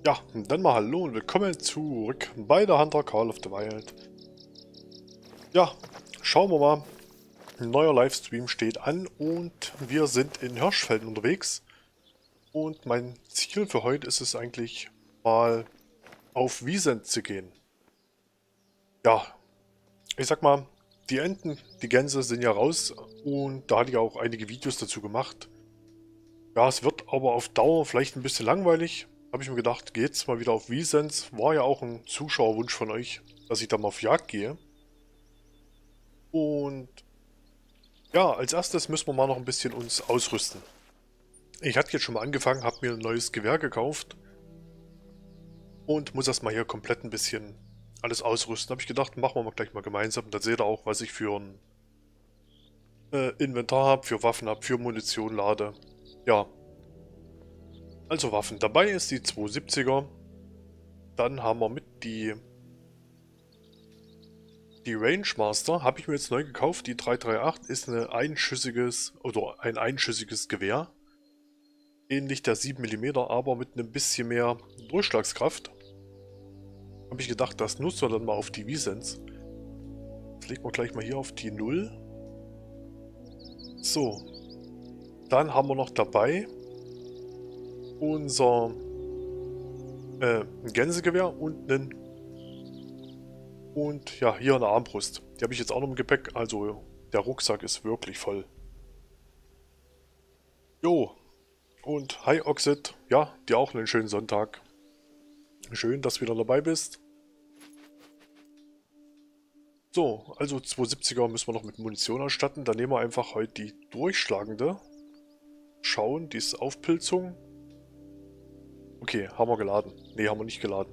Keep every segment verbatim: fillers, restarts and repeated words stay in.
Ja, dann mal hallo und willkommen zurück bei der Hunter Call of the Wild. Ja, schauen wir mal. Ein neuer Livestream steht an und wir sind in Hirschfelden unterwegs. Und mein Ziel für heute ist es eigentlich mal auf Wiesent zu gehen. Ja, ich sag mal, die Enten, die Gänse sind ja raus und da hatte ich auch einige Videos dazu gemacht. Ja, es wird aber auf Dauer vielleicht ein bisschen langweilig. Habe ich mir gedacht, geht's mal wieder auf Wiesent. War ja auch ein Zuschauerwunsch von euch, dass ich da mal auf Jagd gehe. Und ja, als erstes müssen wir mal noch ein bisschen uns ausrüsten. Ich hatte jetzt schon mal angefangen, habe mir ein neues Gewehr gekauft. Und muss erstmal hier komplett ein bisschen alles ausrüsten. Habe ich gedacht, machen wir mal gleich mal gemeinsam. Dann seht ihr auch, was ich für ein äh, Inventar habe, für Waffen habe, für Munition lade. Ja. Also Waffen. Dabei ist die zweihundertsiebziger. Dann haben wir mit die die Range Master. Habe ich mir jetzt neu gekauft. Die drei drei acht ist eine einschüssiges oder ein einschüssiges Gewehr. Ähnlich der sieben Millimeter, aber mit einem bisschen mehr Durchschlagskraft. Habe ich gedacht, das nutzen wir dann mal auf die Wiesent. Das legen wir gleich mal hier auf die null. So. Dann haben wir noch dabei unser äh, ein Gänsegewehr und einen und ja, hier eine Armbrust. Die habe ich jetzt auch noch im Gepäck, also der Rucksack ist wirklich voll. Jo, und hi Oxid, ja, dir auch einen schönen Sonntag. Schön, dass du wieder dabei bist. So, also zweihundertsiebziger müssen wir noch mit Munition ausstatten. Dann nehmen wir einfach heute die durchschlagende. Schauen, die ist Aufpilzung. Okay, haben wir geladen. Ne, haben wir nicht geladen.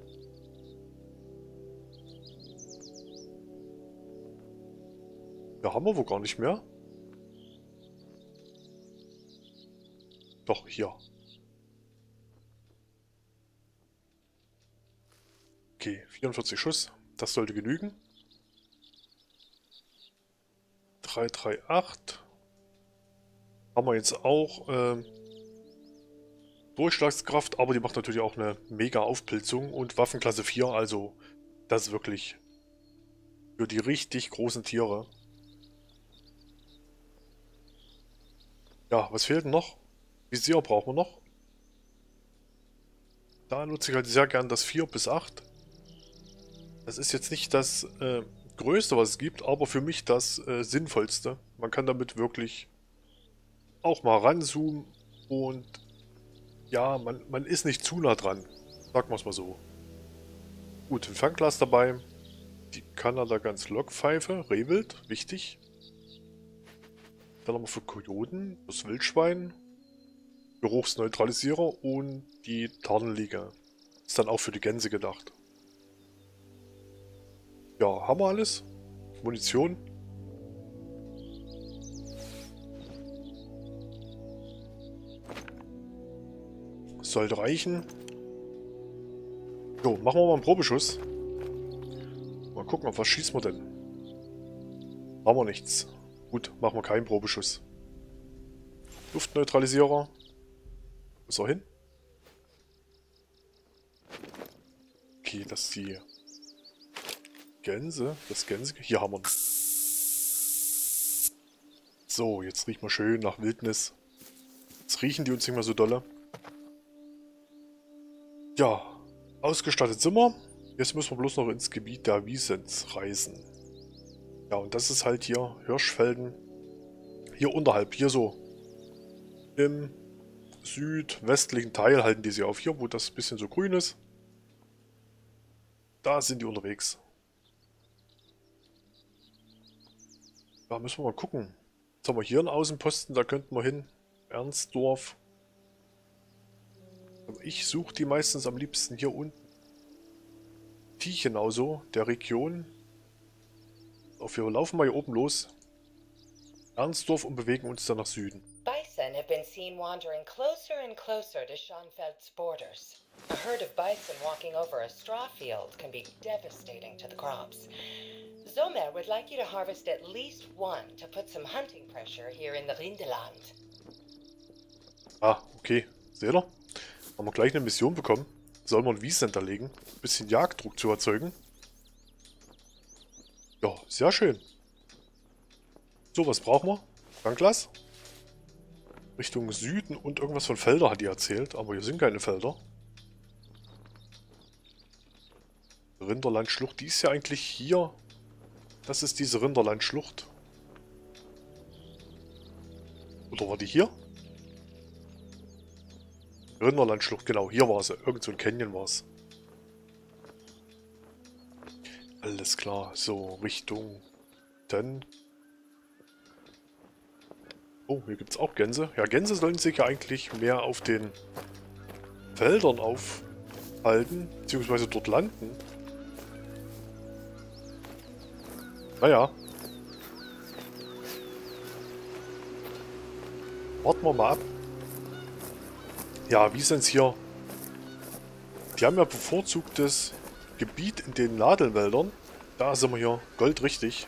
Ja, haben wir wohl gar nicht mehr. Doch, hier. Okay, vierundvierzig Schuss. Das sollte genügen. drei drei acht. Haben wir jetzt auch äh, Durchschlagskraft, aber die macht natürlich auch eine mega Aufpilzung. Und Waffenklasse vier, also das ist wirklich für die richtig großen Tiere. Ja, was fehlt denn noch? Visier brauchen wir noch. Da nutze ich halt sehr gern das vier bis acht. Das ist jetzt nicht das äh, Größte, was es gibt, aber für mich das äh, Sinnvollste. Man kann damit wirklich auch mal ranzoomen und ja, man, man ist nicht zu nah dran. Sagen wir es mal so. Gut, ein Fernglas dabei. Die Kanada ganz Lockpfeife, Rehwild, wichtig. Dann haben wir für Kojoten, das Wildschwein, Geruchsneutralisierer und die Tarnliege. Ist dann auch für die Gänse gedacht. Ja, haben wir alles? Munition. Sollte reichen. Jo, machen wir mal einen Probeschuss. Mal gucken, auf was schießen wir denn. Haben wir nichts. Gut, machen wir keinen Probeschuss. Luftneutralisierer. Wo ist er hin? Okay, das ist die Gänse. Das Gänse. Hier haben wir ihn. So, jetzt riechen wir schön nach Wildnis. Jetzt riechen die uns nicht mehr so dolle. Ja, ausgestattet sind wir. Jetzt müssen wir bloß noch ins Gebiet der Wiesent reisen. Ja, und das ist halt hier Hirschfelden. Hier unterhalb, hier so. Im südwestlichen Teil halten die sich auf. Hier, wo das ein bisschen so grün ist. Da sind die unterwegs. Da müssen wir mal gucken. Jetzt haben wir hier einen Außenposten, da könnten wir hin. Ernstdorf. Ich suche die meistens am liebsten hier unten. Tiechenau so, der Region. Auf, wir laufen mal hier oben los. Ernstdorf und bewegen uns dann nach Süden. Bison have been seen wandering closer and closer to Schonfeld's borders. A herd of bison walking over a straw field can be devastating to the crops. Zomer would like you to harvest at least one to put some hunting pressure here in the Rindeland. Ah, okay. Seht ihr? Haben wir gleich eine Mission bekommen. soll man Wiesent legen. Ein bisschen Jagddruck zu erzeugen. Ja, sehr schön. So, was brauchen wir? Fernglas. Richtung Süden und irgendwas von Felder hat die erzählt, aber hier sind keine Felder. Rinderlandschlucht, die ist ja eigentlich hier. Das ist diese Rinderlandschlucht. Oder war die hier? Rinderlandschlucht, genau, hier war sie. Irgend so ein Canyon war es. Alles klar, so, Richtung... Dann... Oh, hier gibt es auch Gänse. Ja, Gänse sollen sich ja eigentlich mehr auf den Feldern aufhalten, beziehungsweise dort landen. Naja. Warten wir mal ab. Ja, wie sind es hier? Die haben ja bevorzugtes Gebiet in den Nadelwäldern. Da sind wir hier goldrichtig.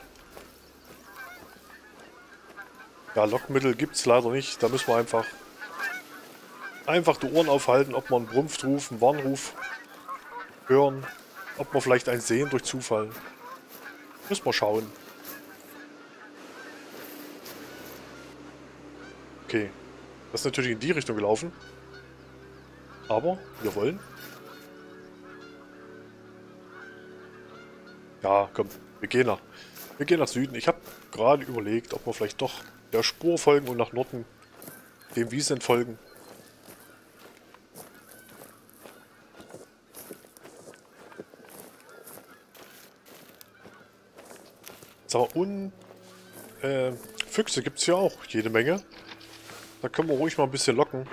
Ja, Lockmittel gibt es leider nicht. Da müssen wir einfach einfach die Ohren aufhalten, ob wir einen Brumpfruf, einen Warnruf hören. Ob wir vielleicht einen sehen durch Zufall. Müssen wir schauen. Okay. Das ist natürlich in die Richtung gelaufen. Aber wir wollen. Ja, komm. Wir gehen nach, wir gehen nach Süden. Ich habe gerade überlegt, ob wir vielleicht doch der Spur folgen und nach Norden dem Wiesent folgen. So, und äh, Füchse gibt es ja auch jede Menge. Da können wir ruhig mal ein bisschen locken.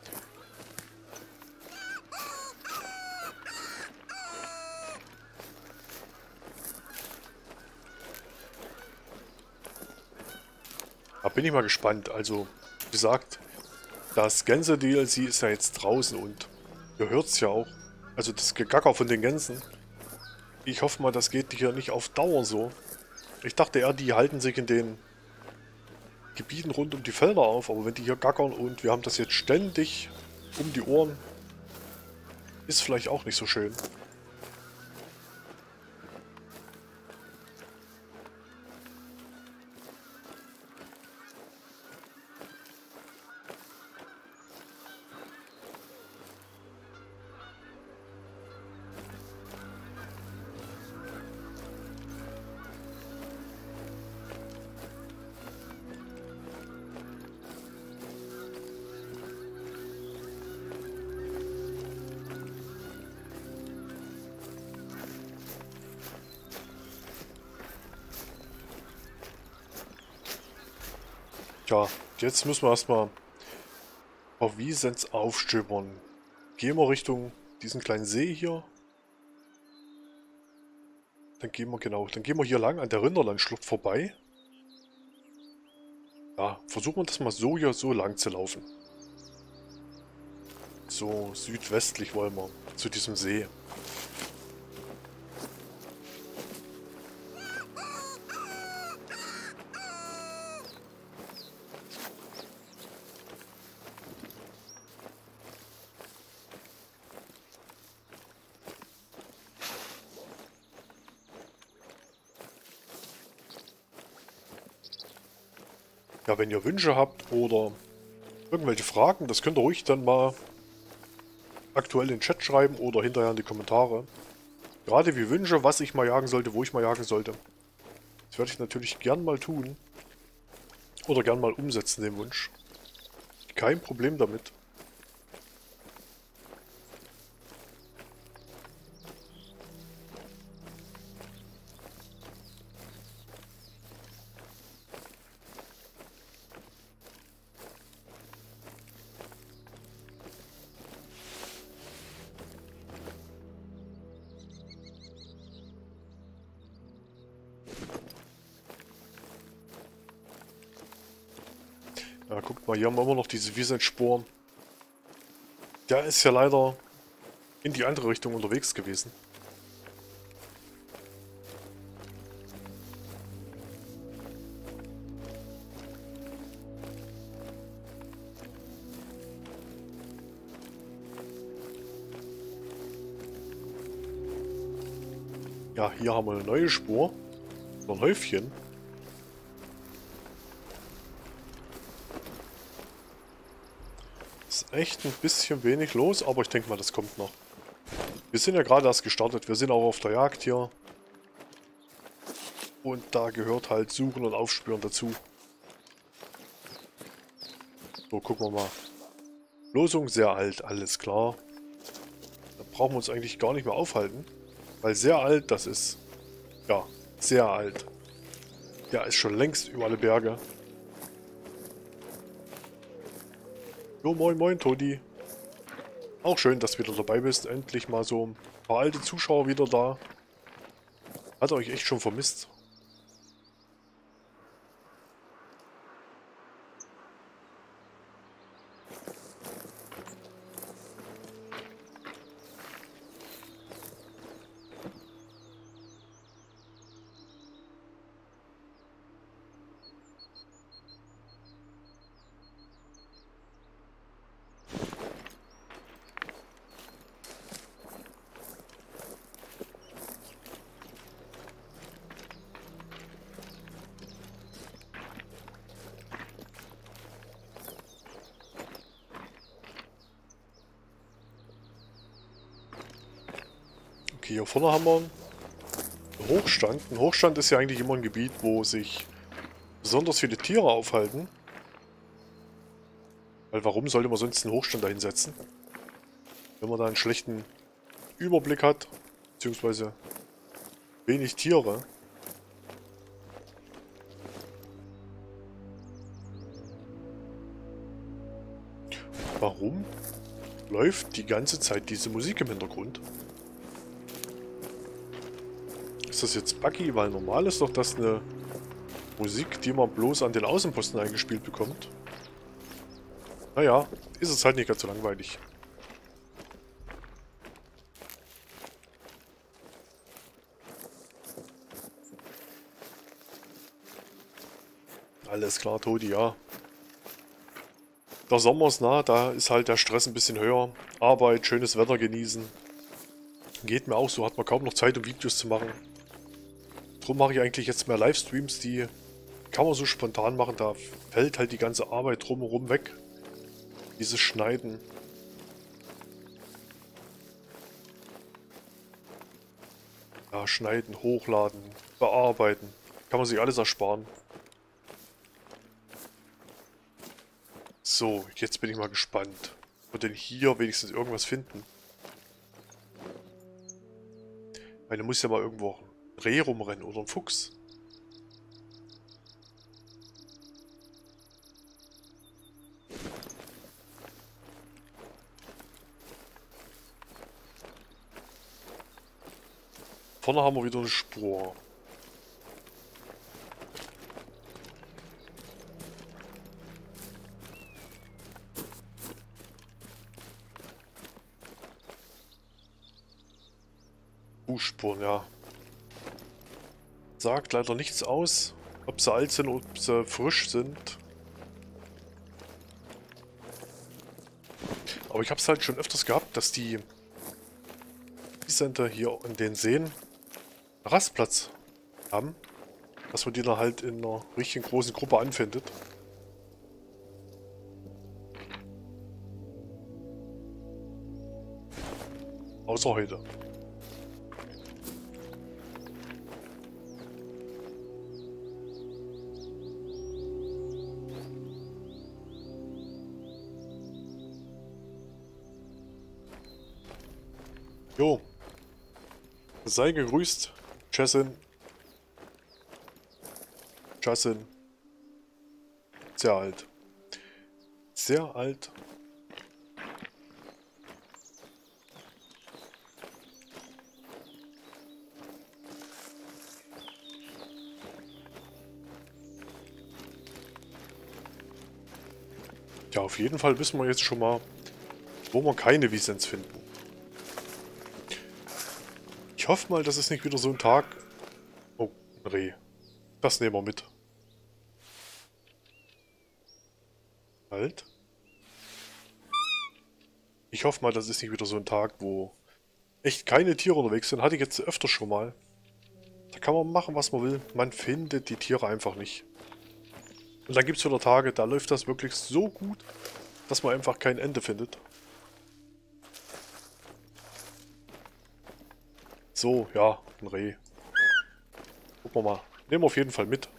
Da bin ich mal gespannt. Also, wie gesagt, das Gänse-D L C ist ja jetzt draußen und ihr hört es ja auch. Also das Gegacker von den Gänsen. Ich hoffe mal, das geht hier nicht auf Dauer so. Ich dachte eher, die halten sich in den Gebieten rund um die Felder auf, aber wenn die hier gackern und wir haben das jetzt ständig um die Ohren, ist vielleicht auch nicht so schön. Tja, jetzt müssen wir erstmal auf Wiesent aufstöbern. Gehen wir Richtung diesen kleinen See hier. Dann gehen wir genau, dann gehen wir hier lang an der Rinderlandschlucht vorbei. Ja, versuchen wir das mal so hier so lang zu laufen. So südwestlich wollen wir zu diesem See. Ja, wenn ihr Wünsche habt oder irgendwelche Fragen, das könnt ihr ruhig dann mal aktuell in den Chat schreiben oder hinterher in die Kommentare. Gerade wie Wünsche, was ich mal jagen sollte, wo ich mal jagen sollte. Das werde ich natürlich gern mal tun. Oder gern mal umsetzen, den Wunsch. Kein Problem damit. Ja, guckt mal, hier haben wir immer noch diese Wiesent-Spur. Der ist ja leider in die andere Richtung unterwegs gewesen. Ja, hier haben wir eine neue Spur. So ein Häufchen. Ist echt ein bisschen wenig los, aber ich denke mal, das kommt noch. Wir sind ja gerade erst gestartet. Wir sind auch auf der Jagd hier. Und da gehört halt Suchen und Aufspüren dazu. So, gucken wir mal. Losung sehr alt, alles klar. Da brauchen wir uns eigentlich gar nicht mehr aufhalten. Weil sehr alt, das ist... Ja, sehr alt. Der ist schon längst über alle Berge. Jo, moin moin, Todi. Auch schön, dass du wieder dabei bist. Endlich mal so ein paar alte Zuschauer wieder da. Hat euch echt schon vermisst. Okay, hier vorne haben wir einen Hochstand. Ein Hochstand ist ja eigentlich immer ein Gebiet, wo sich besonders viele Tiere aufhalten. Weil warum sollte man sonst einen Hochstand da hinsetzen? Wenn man da einen schlechten Überblick hat, beziehungsweise wenig Tiere. Warum läuft die ganze Zeit diese Musik im Hintergrund? Ist das jetzt buggy? Weil normal ist doch das eine Musik, die man bloß an den Außenposten eingespielt bekommt. Naja, ist es halt nicht ganz so langweilig. Alles klar, Todi, ja. Der Sommer ist nah, da ist halt der Stress ein bisschen höher. Arbeit, schönes Wetter genießen. Geht mir auch so, hat man kaum noch Zeit, um Videos zu machen. Darum mache ich eigentlich jetzt mehr Livestreams, die kann man so spontan machen, da fällt halt die ganze Arbeit drumherum weg. Dieses Schneiden. Ja, schneiden, hochladen, bearbeiten. Kann man sich alles ersparen. So, jetzt bin ich mal gespannt. Wird denn hier wenigstens irgendwas finden? Weil da muss ja mal irgendwo ein Reh rumrennen oder ein Fuchs. Vorne haben wir wieder eine Spur. Fußspuren, ja. Sagt leider nichts aus, ob sie alt sind oder ob sie frisch sind. Aber ich habe es halt schon öfters gehabt, dass die Center hier in den Seen einen Rastplatz haben. Dass man die dann halt in einer richtig großen Gruppe anfindet. Außer heute. Jo. Sei gegrüßt, Jessin. Jessin. Sehr alt. Sehr alt. Ja, auf jeden Fall wissen wir jetzt schon mal, wo wir keine Visens finden. Ich hoffe mal, das ist nicht wieder so ein Tag... Oh, ein Reh. Das nehmen wir mit. Halt. Ich hoffe mal, das ist nicht wieder so ein Tag, wo echt keine Tiere unterwegs sind. Hatte ich jetzt öfter schon mal. Da kann man machen, was man will. Man findet die Tiere einfach nicht. Und dann gibt es wieder Tage, da läuft das wirklich so gut, dass man einfach kein Ende findet. So, ja, ein Reh. Gucken wir mal. Nehmen wir auf jeden Fall mit.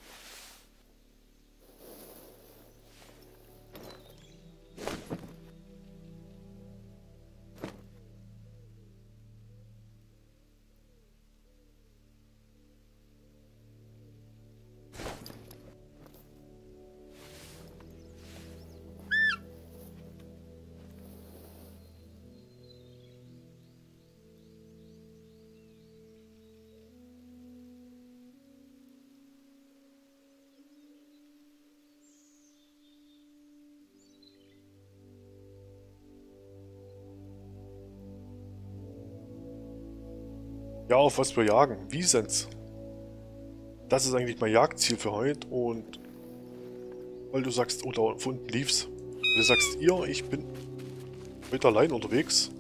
Ja, auf was wir jagen. Wiesens. Das ist eigentlich mein Jagdziel für heute. Und weil du sagst, oder von unten lief's. Du sagst ihr, ich bin heute allein unterwegs.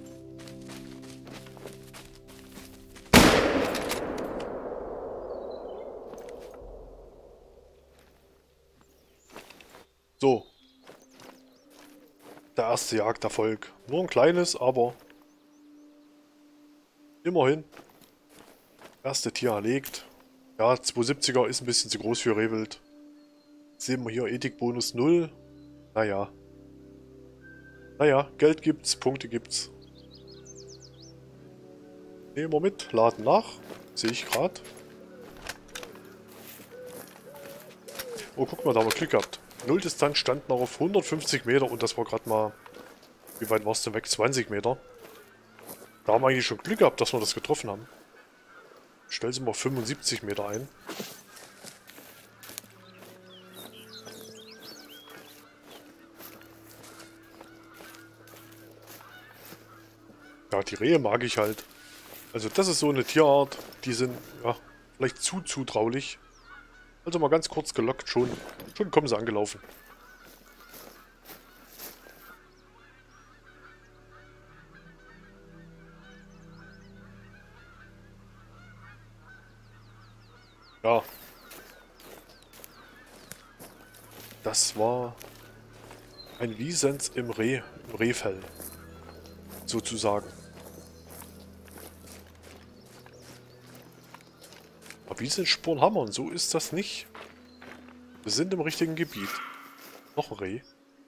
So. Der erste Jagderfolg. Nur ein kleines, aber immerhin. Erste Tier erlegt. Ja, zweihundertsiebziger ist ein bisschen zu groß für Rehwild. Sehen wir hier Ethikbonus null. Naja. Naja, Geld gibt's, Punkte gibt's. Nehmen wir mit, laden nach. Sehe ich gerade. Oh, guck mal, da haben wir Glück gehabt. Nulldistanz stand noch auf hundertfünfzig Meter und das war gerade mal... Wie weit war es denn weg? zwanzig Meter. Da haben wir eigentlich schon Glück gehabt, dass wir das getroffen haben. Stell sie mal fünfundsiebzig Meter ein. Ja, die Rehe mag ich halt. Also das ist so eine Tierart, die sind, ja, vielleicht zu zutraulich. Also mal ganz kurz gelockt, schon, schon kommen sie angelaufen. Ja. Das war ein Wiesens im Reh, im Rehfell. Sozusagen. Aber Wiesenspuren haben wir und so ist das nicht. Wir sind im richtigen Gebiet. Noch ein Reh.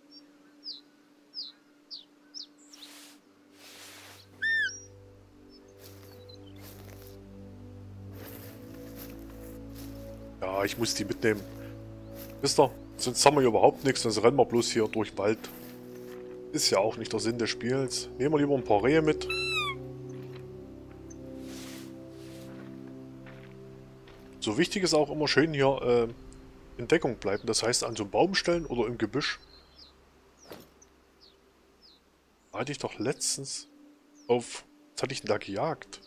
Ja, ich muss die mitnehmen. Wisst ihr, sonst haben wir hier überhaupt nichts, sonst rennen wir bloß hier durch den Wald. Ist ja auch nicht der Sinn des Spiels. Nehmen wir lieber ein paar Rehe mit. So wichtig ist auch immer schön hier äh, in Deckung bleiben. Das heißt an so einem Baum stellen oder im Gebüsch. Da hatte ich doch letztens auf... Was hatte ich denn da gejagt?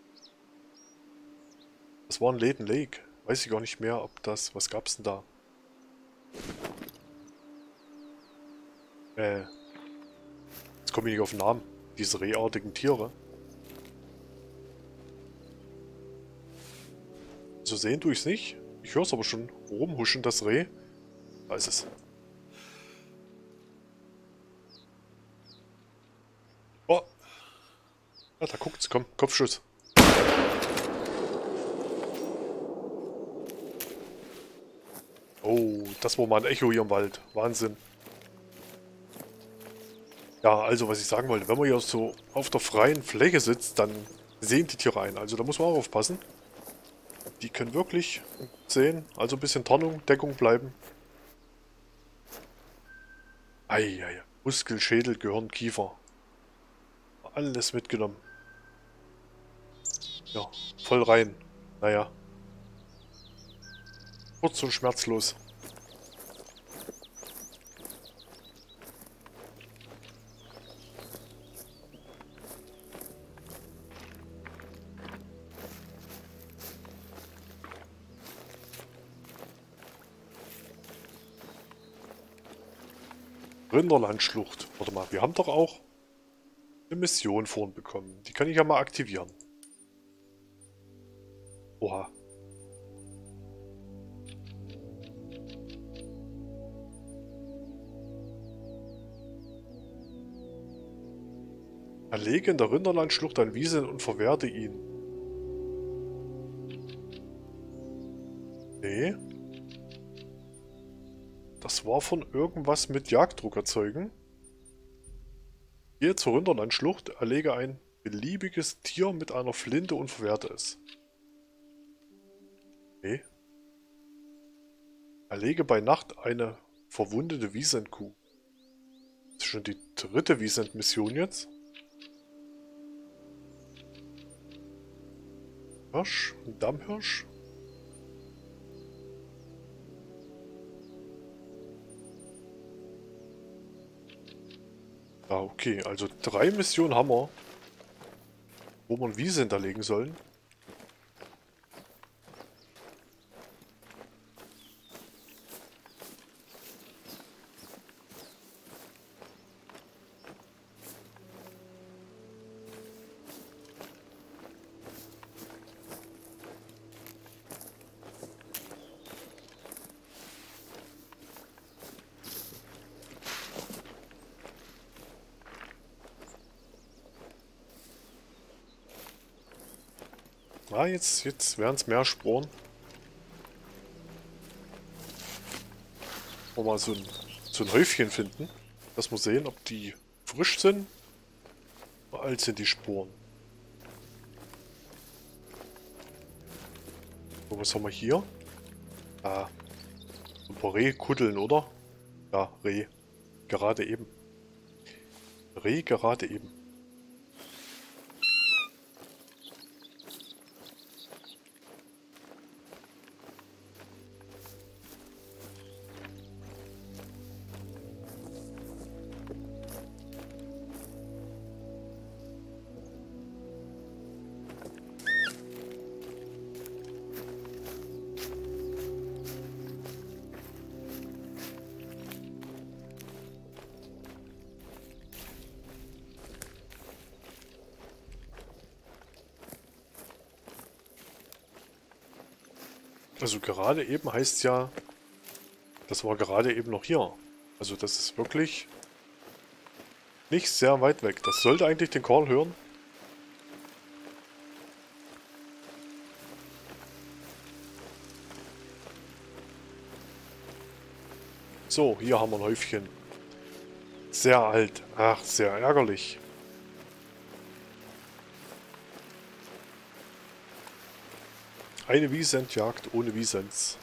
Das war ein Laden Lake. Weiß ich gar nicht mehr, ob das... Was gab's denn da? Äh... Jetzt komme ich nicht auf den Namen. Diese rehartigen Tiere. So sehen tue ich es nicht. Ich höre es aber schon rumhuschen, das Reh. Da ist es. Oh! Ja, da guckt's. Komm, Kopfschuss. Oh, das war mal ein Echo hier im Wald. Wahnsinn. Ja, also was ich sagen wollte, wenn man hier so auf der freien Fläche sitzt, dann sehen die Tiere ein. Also da muss man auch aufpassen. Die können wirklich sehen. Also ein bisschen Tarnung, Deckung bleiben. Eieiei. Muskel, Schädel, Gehirn, Kiefer. Alles mitgenommen. Ja, voll rein. Naja. Kurz und schmerzlos. Rinderlandschlucht. Warte mal, wir haben doch auch eine Mission vorhin bekommen. Die kann ich ja mal aktivieren. Oha. Erlege in der Rinderlandschlucht ein Wiesent und verwerte ihn. Nee. Das war von irgendwas mit Jagddruck erzeugen. Gehe zur Rinderlandschlucht, erlege ein beliebiges Tier mit einer Flinte und verwerte es. Nee. Erlege bei Nacht eine verwundete Wiesentkuh. Das ist schon die dritte Wiesent-Mission jetzt. Hirsch, ein Dammhirsch. Ah, okay, also drei Missionen haben wir, wo wir ein Wiesent erlegen sollen. Ah, jetzt, jetzt werden es mehr Sporen. Wollen wir mal so ein, so ein Häufchen finden, dass wir sehen, ob die frisch sind oder alt sind die Sporen. So, was haben wir hier? Ah, so ein paar Rehkuddeln, oder? Ja, Reh. Gerade eben. Reh gerade eben. Also gerade eben heißt ja, das war gerade eben noch hier. Also das ist wirklich nicht sehr weit weg. Das sollte eigentlich den Call hören. So, hier haben wir ein Häufchen. Sehr alt. Ach, sehr ärgerlich. Eine Wiesentjagd ohne Wiesents.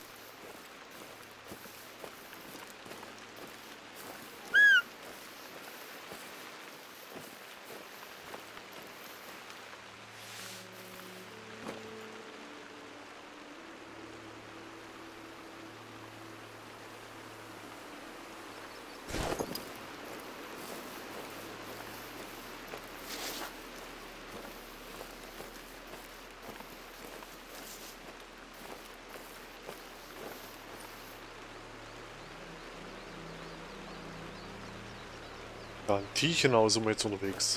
Ja, in Tiechenau sind wir jetzt unterwegs.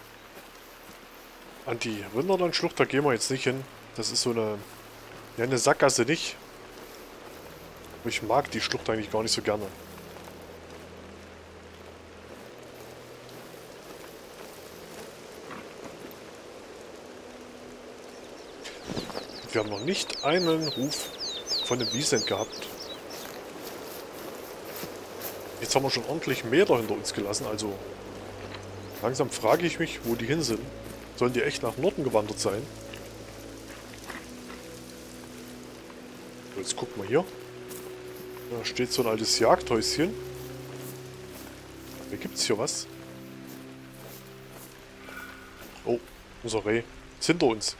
An die Rinderlandschlucht, da gehen wir jetzt nicht hin. Das ist so eine, ja, eine Sackgasse nicht. Ich mag die Schlucht eigentlich gar nicht so gerne. Wir haben noch nicht einen Ruf von dem Wiesent gehabt. Jetzt haben wir schon ordentlich Meter hinter uns gelassen, also langsam frage ich mich, wo die hin sind. Sollen die echt nach Norden gewandert sein? So, jetzt gucken wir hier. Da steht so ein altes Jagdhäuschen. Hier gibt es hier was. Oh, unser Reh ist hinter uns.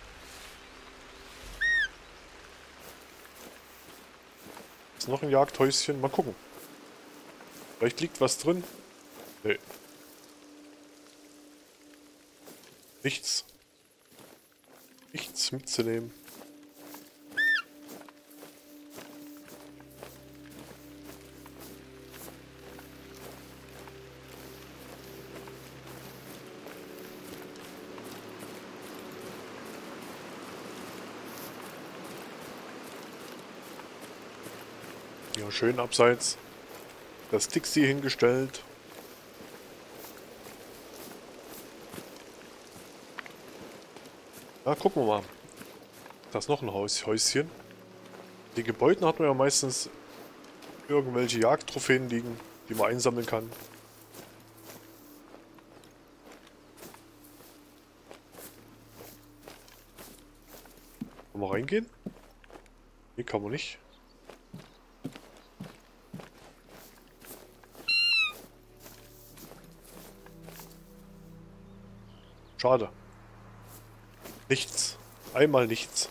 Ist noch ein Jagdhäuschen. Mal gucken. Vielleicht liegt was drin. Nee. Nichts. Nichts mitzunehmen. Ja, schön abseits. Das Dixie hingestellt. Na, gucken wir mal. Da ist noch ein Haus, Häuschen. Die Gebäuden hat man ja meistens irgendwelche Jagdtrophäen liegen, die man einsammeln kann. Kann man reingehen? Nee, kann man nicht. Schade. Nichts. Einmal nichts.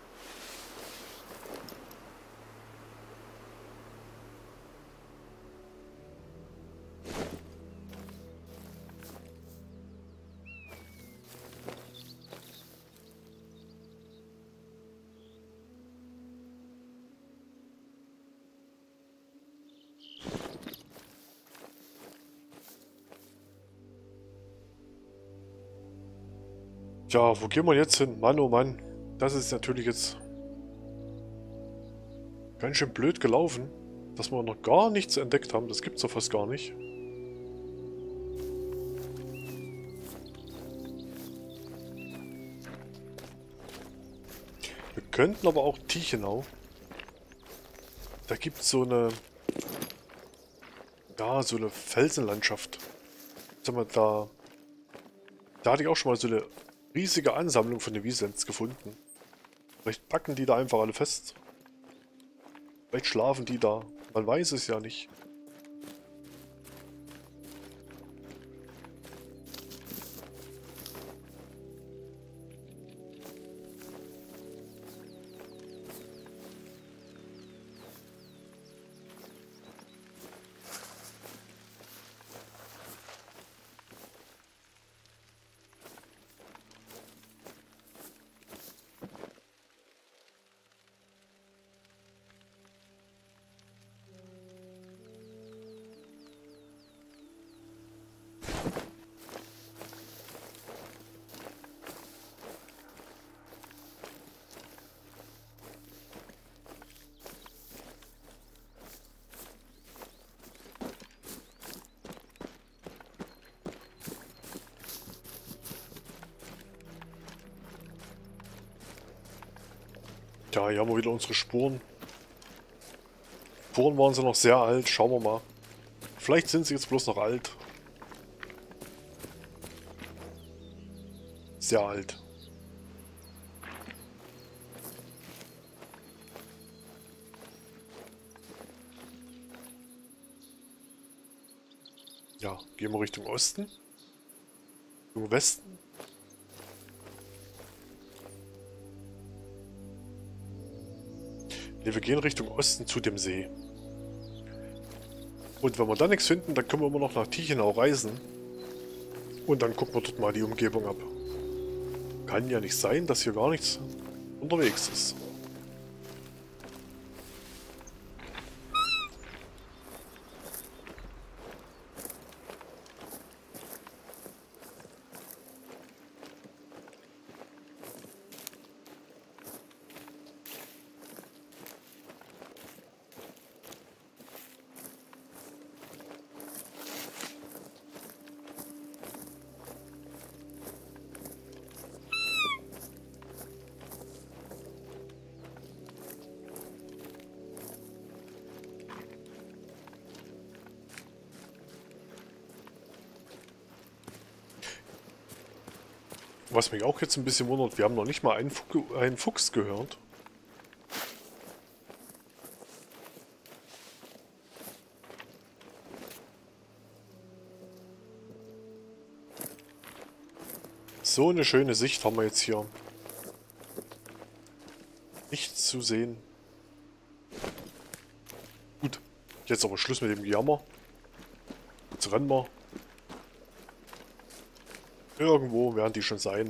Tja, wo gehen wir jetzt hin? Mann, oh Mann. Das ist natürlich jetzt ganz schön blöd gelaufen, dass wir noch gar nichts entdeckt haben. Das gibt's doch fast gar nicht. Wir könnten aber auch Tiechenau. Da gibt es so eine... Ja, so eine Felsenlandschaft. Sag mal, da... Da hatte ich auch schon mal so eine riesige Ansammlung von den Wiesents gefunden. Vielleicht packen die da einfach alle fest. Vielleicht schlafen die da. Man weiß es ja nicht. Ja, hier haben wir wieder unsere Spuren. Spuren waren sie noch sehr alt. Schauen wir mal. Vielleicht sind sie jetzt bloß noch alt. Sehr alt. Ja, gehen wir Richtung Osten. Richtung Westen. Ne, wir gehen Richtung Osten zu dem See. Und wenn wir da nichts finden, dann können wir immer noch nach Tiechenau reisen. Und dann gucken wir dort mal die Umgebung ab. Kann ja nicht sein, dass hier gar nichts unterwegs ist. Was mich auch jetzt ein bisschen wundert, wir haben noch nicht mal einen, Fuch, einen Fuchs gehört. So eine schöne Sicht haben wir jetzt hier. Nichts zu sehen. Gut, jetzt aber Schluss mit dem Gejammer. Jetzt rennen wir. Irgendwo werden die schon sein.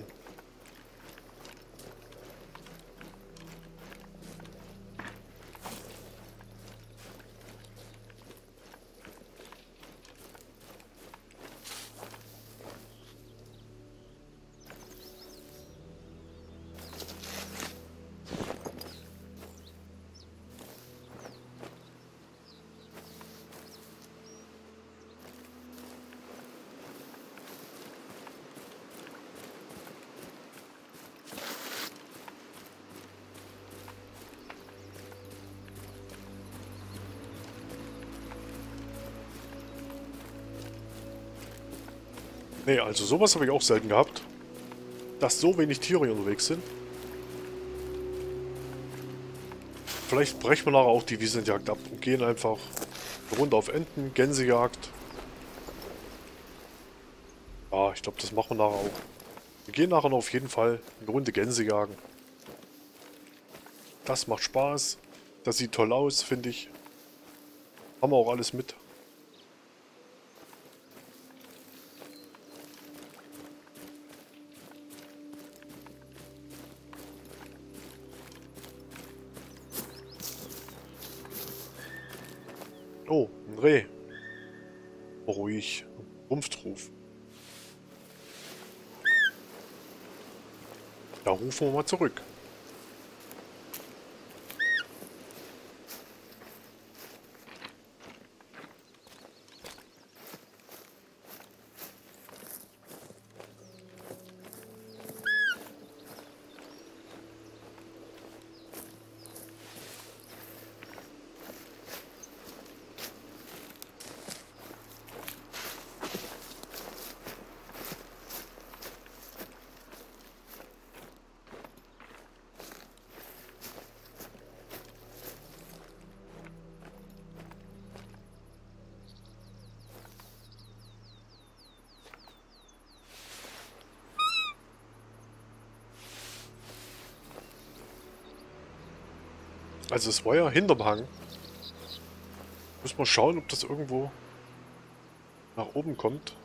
Nee, also sowas habe ich auch selten gehabt. Dass so wenig Tiere hier unterwegs sind. Vielleicht brechen wir nachher auch die Wiesenjagd ab und gehen einfach eine Runde auf Enten, Gänsejagd. Ja, ich glaube, das machen wir nachher auch. Wir gehen nachher noch auf jeden Fall eine Runde Gänse jagen. Das macht Spaß. Das sieht toll aus, finde ich. Haben wir auch alles mit. Oh, ein Reh. Ruhig. Rumpftruf. Da rufen wir mal zurück. Also es war ja hinterm Hang. Muss mal schauen, ob das irgendwo nach oben kommt.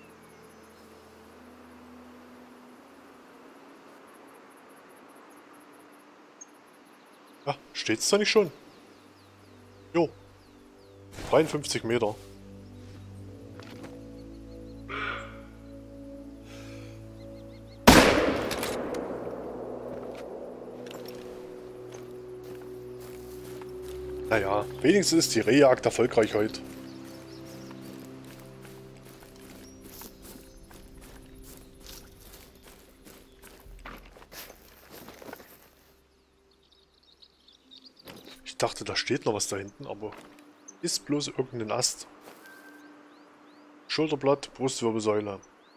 Ja, steht's da nicht schon? Jo. dreiundfünfzig Meter. Naja, wenigstens ist die Rehjagd erfolgreich heute. Ich dachte, da steht noch was da hinten, aber ist bloß irgendein Ast. Schulterblatt, Brustwirbelsäule.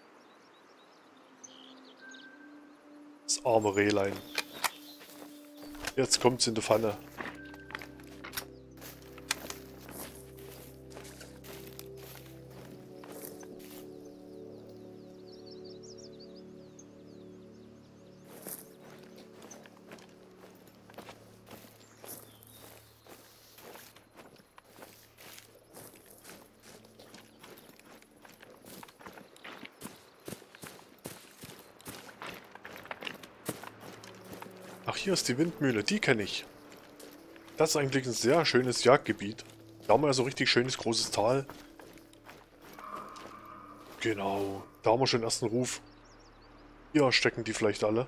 Das arme Rehlein. Jetzt kommt's in die Pfanne. Ach, hier ist die Windmühle, die kenne ich. Das ist eigentlich ein sehr schönes Jagdgebiet. Da haben wir ja so richtig schönes großes Tal. Genau, da haben wir schon den ersten Ruf. Hier stecken die vielleicht alle.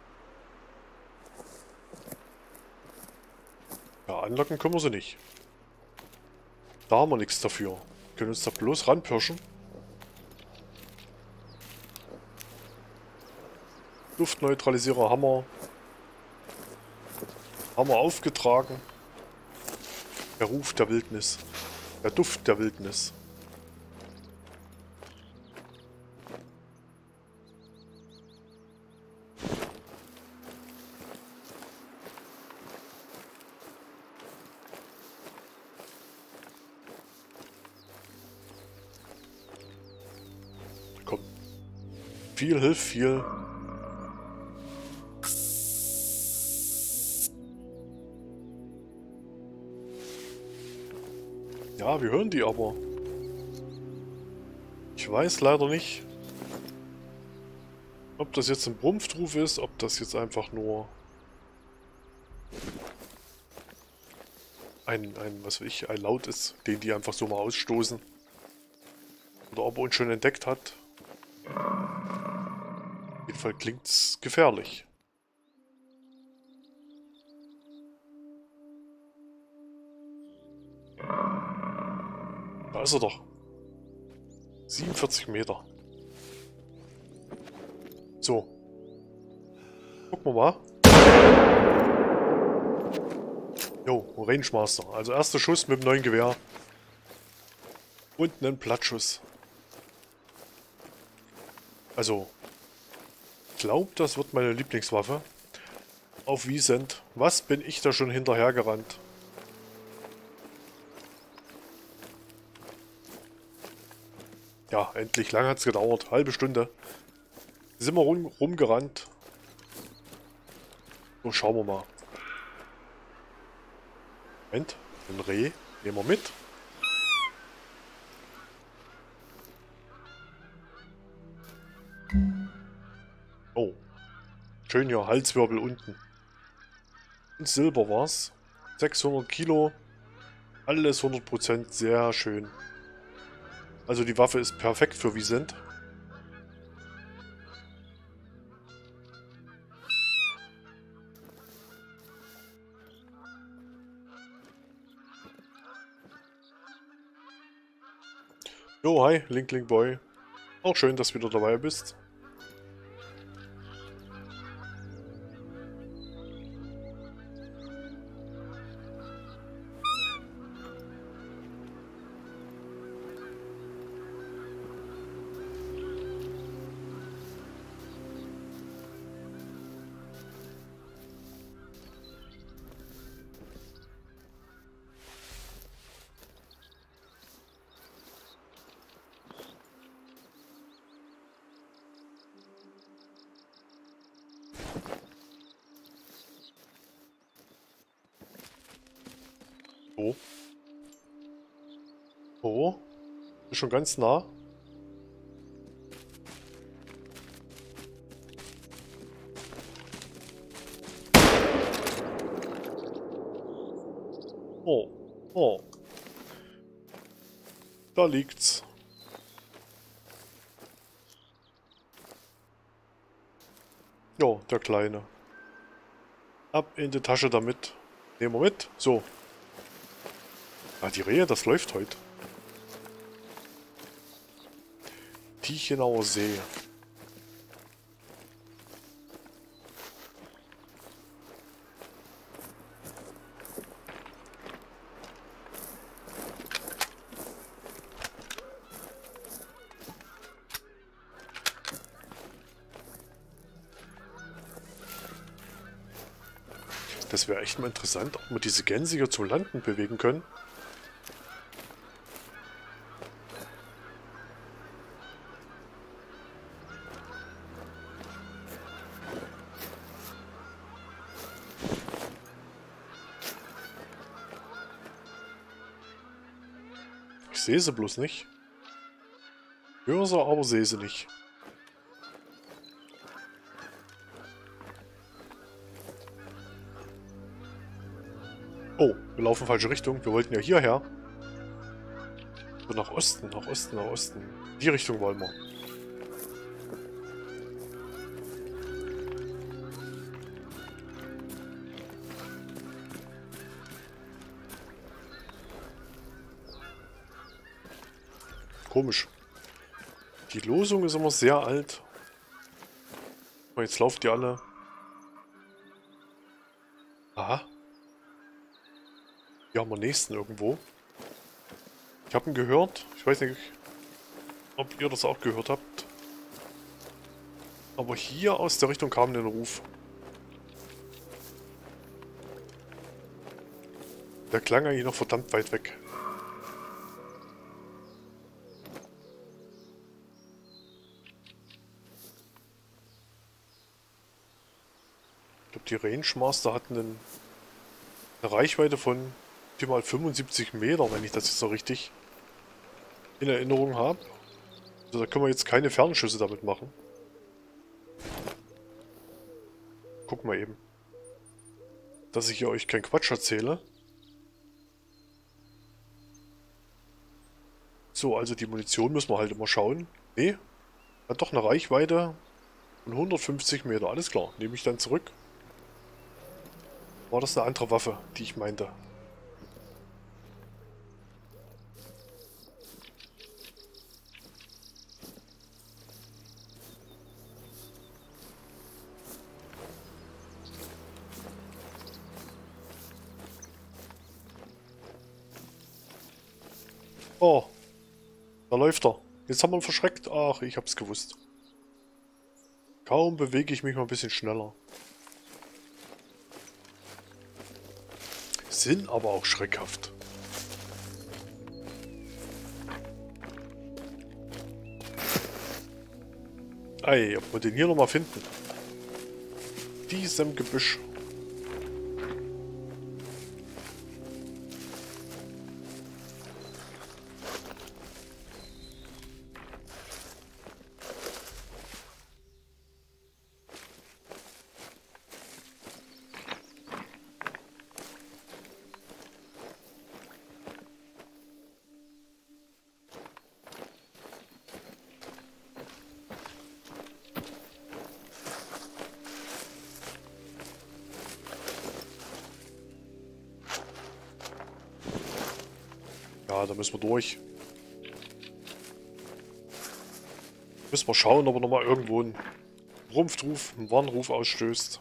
Ja, anlocken können wir sie nicht. Da haben wir nichts dafür. Wir können uns da bloß ranpirschen. Duftneutralisierer haben wir. Haben wir aufgetragen. Der Ruf der Wildnis. Der Duft der Wildnis. Komm. Viel hilft viel. Ja, wir hören die aber. Ich weiß leider nicht, ob das jetzt ein Brumpftruf ist, ob das jetzt einfach nur ein, ein, was weiß ich, ein Laut ist, den die einfach so mal ausstoßen. Oder ob er uns schon entdeckt hat. Auf jeden Fall klingt es gefährlich. Da ist er doch. siebenundvierzig Meter. So. Gucken wir mal. Jo, Range Master. Also erster Schuss mit dem neuen Gewehr. Und einen Plattschuss. Also, ich glaube, das wird meine Lieblingswaffe. Auf Wiesent. Was bin ich da schon hinterhergerannt? Ja, endlich. Lang hat es gedauert. Halbe Stunde. Sind wir rum, rumgerannt. So, schauen wir mal. Moment. Ein Reh. Nehmen wir mit. Oh. Schön hier. Halswirbel unten. Und Silber war's. sechshundert Kilo. Alles hundert Prozent. Sehr schön. Also die Waffe ist perfekt für Wiesent. Jo, hi, Link Link Boy. Auch schön, dass du wieder dabei bist. Oh. Oh. Ist schon ganz nah. Oh. Oh. Da liegt's. Jo, der Kleine. Ab in die Tasche damit. Nehmen wir mit. So. Ah, die Rehe, das läuft heute. Tiechenauer See. Das wäre echt mal interessant, ob wir diese Gänse hier zum Landen bewegen können. Ich sehe sie bloß nicht. Höre sie, aber sehe sie nicht. Oh, wir laufen in falsche Richtung. Wir wollten ja hierher. So, nach Osten, nach Osten, nach Osten. Die Richtung wollen wir. Komisch. Die Losung ist immer sehr alt. Oh, jetzt lauft die alle. Aha. Hier haben wir nächsten irgendwo. Ich habe ihn gehört. Ich weiß nicht, ob ihr das auch gehört habt. Aber hier aus der Richtung kam ein Ruf. Der klang eigentlich noch verdammt weit weg. Ich glaube, die Range Master hatten einen, eine Reichweite von mal fünfundsiebzig Meter, wenn ich das jetzt so richtig in Erinnerung habe. Also da können wir jetzt keine Fernschüsse damit machen. Gucken wir eben. Dass ich hier euch keinen Quatsch erzähle. So, also die Munition müssen wir halt immer schauen. Nee, hat doch eine Reichweite von hundertfünfzig Meter. Alles klar, nehme ich dann zurück. War das eine andere Waffe, die ich meinte? Oh, da läuft er. Jetzt haben wir ihn verschreckt. Ach, ich hab's gewusst. Kaum bewege ich mich mal ein bisschen schneller. Sind aber auch schreckhaft. Ei, ob wir den hier nochmal finden. Diesem Gebüsch. Ja, da müssen wir durch. Müssen wir schauen, ob er nochmal irgendwo einen Rumpfruf, einen Warnruf ausstößt.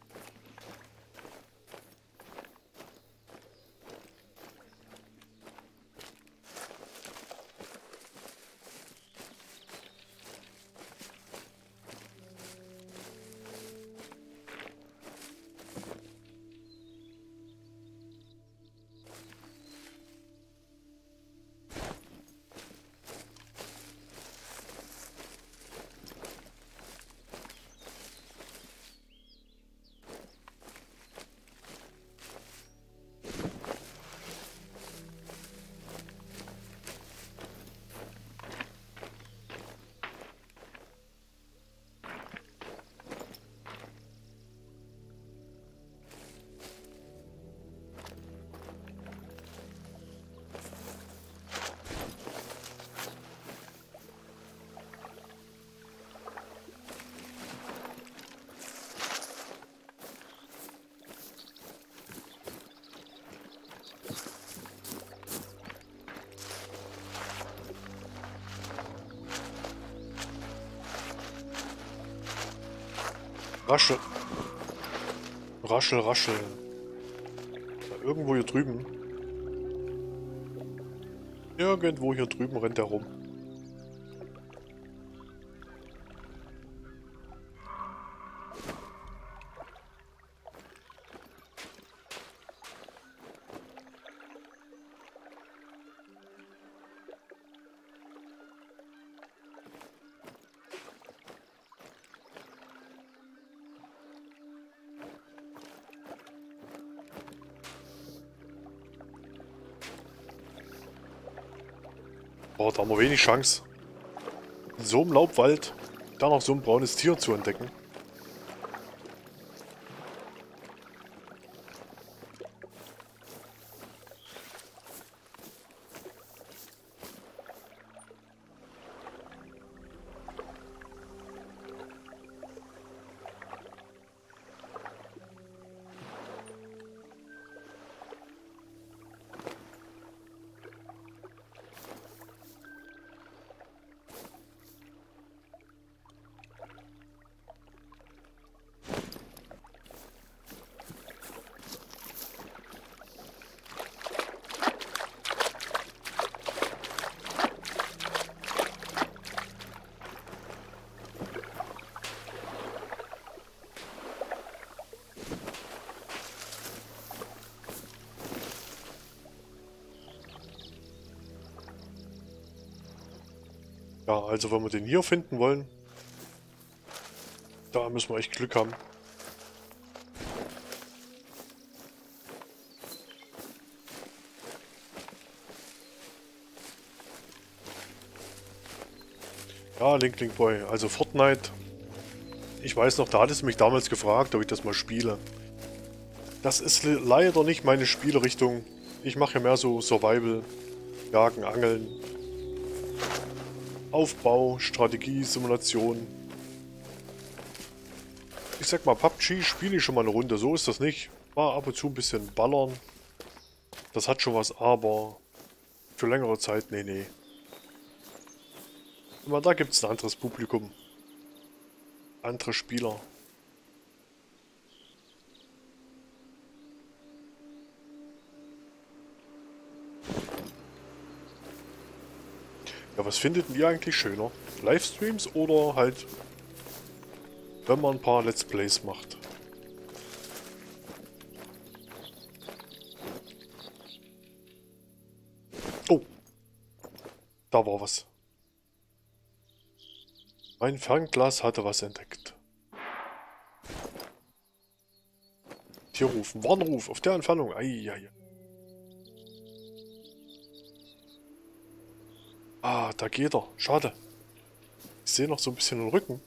Raschel. Raschel, raschel. Da irgendwo hier drüben. Irgendwo hier drüben rennt er rum. Boah, da haben wir wenig Chance, in so einem Laubwald da noch so ein braunes Tier zu entdecken. Ja, also wenn wir den hier finden wollen, da müssen wir echt Glück haben. Ja, Link Link Boy, also Fortnite. Ich weiß noch, da hattest du mich damals gefragt, ob ich das mal spiele. Das ist leider nicht meine Spielrichtung. Ich mache ja mehr so Survival, Jagen, Angeln, Aufbau, Strategie, Simulation. Ich sag mal, P U B G spiele ich schon mal eine Runde, so ist das nicht. Mal ab und zu ein bisschen ballern. Das hat schon was, aber für längere Zeit, nee, nee. Aber da gibt es ein anderes Publikum. Andere Spieler. Ja, was findet ihr eigentlich schöner? Livestreams oder halt wenn man ein paar Let's Plays macht. Oh, da war was. Mein Fernglas hatte was entdeckt. Tierruf, Warnruf auf der Entfernung. Eieiei. Ah, da geht er. Schade. Ich sehe noch so ein bisschen den Rücken.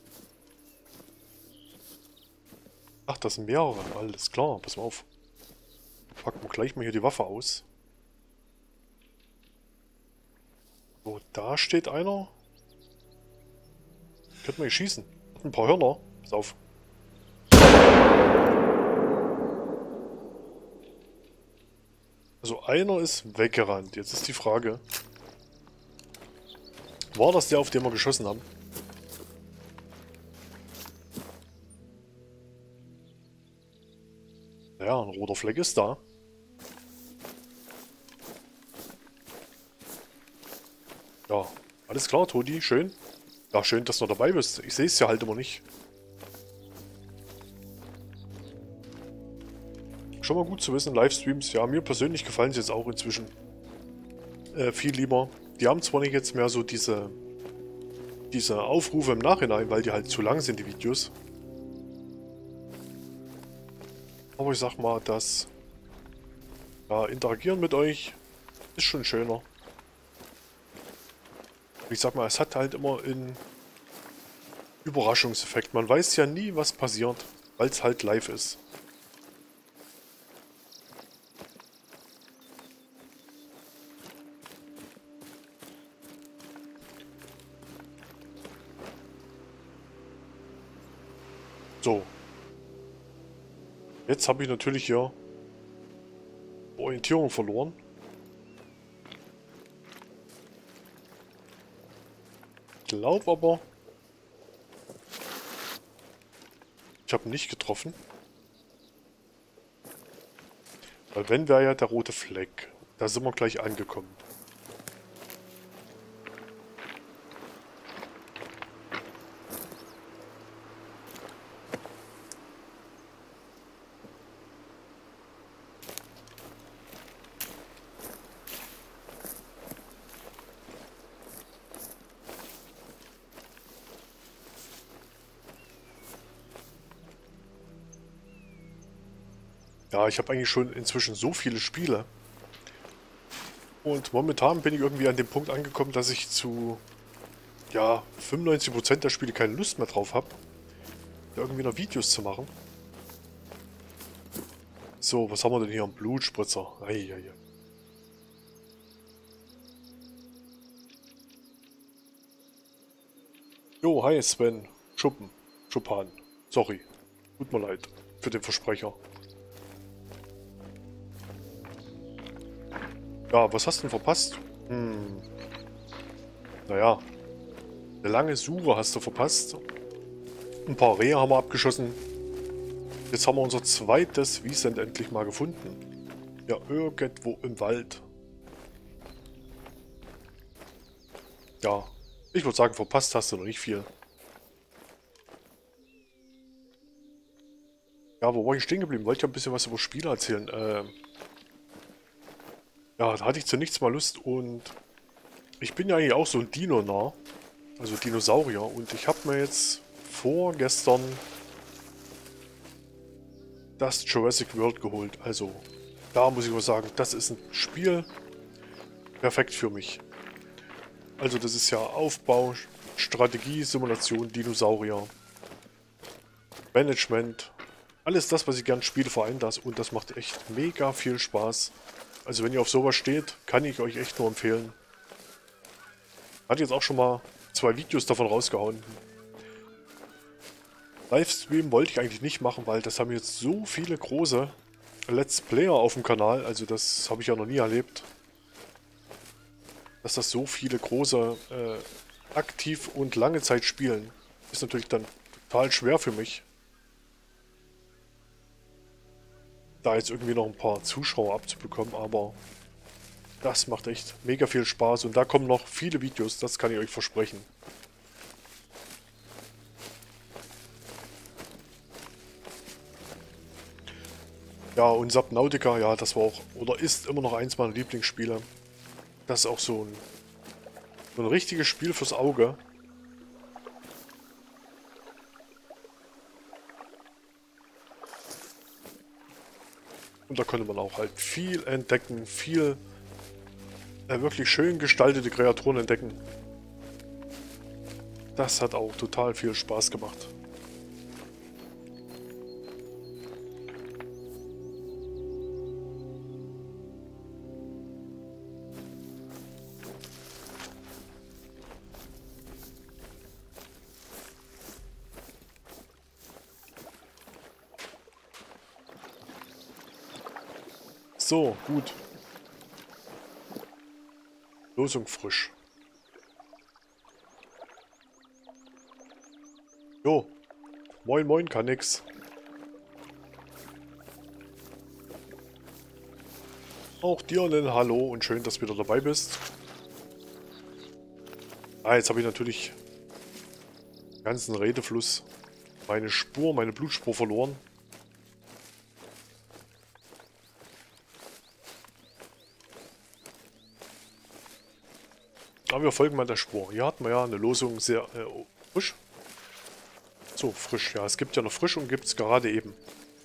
Ach, das sind mehrere. Alles klar, pass mal auf. Packen wir gleich mal hier die Waffe aus. So, da steht einer. Könnte man hier schießen. Hat ein paar Hörner. Pass auf. Also einer ist weggerannt. Jetzt ist die Frage. War das der, auf den wir geschossen haben? Ja, ein roter Fleck ist da. Ja, alles klar, Todi, schön. Ja, schön, dass du noch dabei bist. Ich sehe es ja halt immer nicht. Schon mal gut zu wissen, Livestreams, ja, mir persönlich gefallen sie jetzt auch inzwischen äh, viel lieber. Die haben zwar nicht jetzt mehr so diese, diese Aufrufe im Nachhinein, weil die halt zu lang sind, die Videos. Aber ich sag mal, das ja, Interagieren mit euch ist schon schöner. Ich sag mal, es hat halt immer einen Überraschungseffekt. Man weiß ja nie, was passiert, weil es halt live ist. So. Jetzt habe ich natürlich hier Orientierung verloren. Ich glaube aber, ich habe nicht getroffen. Weil wenn, wäre ja der rote Fleck. Da sind wir gleich angekommen. Ja, ich habe eigentlich schon inzwischen so viele Spiele. Und momentan bin ich irgendwie an dem Punkt angekommen, dass ich zu ja, fünfundneunzig Prozent der Spiele keine Lust mehr drauf habe, irgendwie noch Videos zu machen. So, was haben wir denn hier? Ein Blutspritzer. Eieiei. Jo, hi Sven. Schuppen. Schuppan. Sorry. Tut mir leid für den Versprecher. Ja, was hast du denn verpasst? Hm. Naja. Eine lange Suche hast du verpasst. Ein paar Rehe haben wir abgeschossen. Jetzt haben wir unser zweites Wiesent endlich mal gefunden. Ja, irgendwo im Wald. Ja, ich würde sagen, verpasst hast du noch nicht viel. Ja, wo war ich stehen geblieben? Wollte ich ein bisschen was über Spiele erzählen. Ähm... Ja, da hatte ich zu nichts mal Lust und ich bin ja eigentlich auch so ein Dino-Nah, also Dinosaurier, und ich habe mir jetzt vorgestern das Jurassic World geholt. Also da muss ich mal sagen, das ist ein Spiel perfekt für mich. Also das ist ja Aufbau, Strategie, Simulation, Dinosaurier, Management, alles das, was ich gern spiele, vereint das und das macht echt mega viel Spaß. Also wenn ihr auf sowas steht, kann ich euch echt nur empfehlen. Hat jetzt auch schon mal zwei Videos davon rausgehauen. Livestream wollte ich eigentlich nicht machen, weil das haben jetzt so viele große Let's Player auf dem Kanal. Also das habe ich ja noch nie erlebt. Dass das so viele große äh, aktiv und lange Zeit spielen, ist natürlich dann total schwer für mich. Da jetzt irgendwie noch ein paar Zuschauer abzubekommen, aber das macht echt mega viel Spaß und da kommen noch viele Videos, das kann ich euch versprechen. Ja, und Subnautica, ja, das war auch, oder ist immer noch eins meiner Lieblingsspiele. Das ist auch so ein, so ein richtiges Spiel fürs Auge. Und da konnte man auch halt viel entdecken, viel äh, wirklich schön gestaltete Kreaturen entdecken. Das hat auch total viel Spaß gemacht. So, gut. Losung frisch. Jo. Moin, moin, kann nix. Auch dir ein Hallo und schön, dass du wieder dabei bist. Ah, jetzt habe ich natürlich den ganzen Redefluss, meine Spur, meine Blutspur verloren. Aber wir folgen mal der Spur. Hier hatten wir ja eine Losung sehr äh, frisch. So, frisch. Ja, es gibt ja noch frisch und gibt es gerade eben.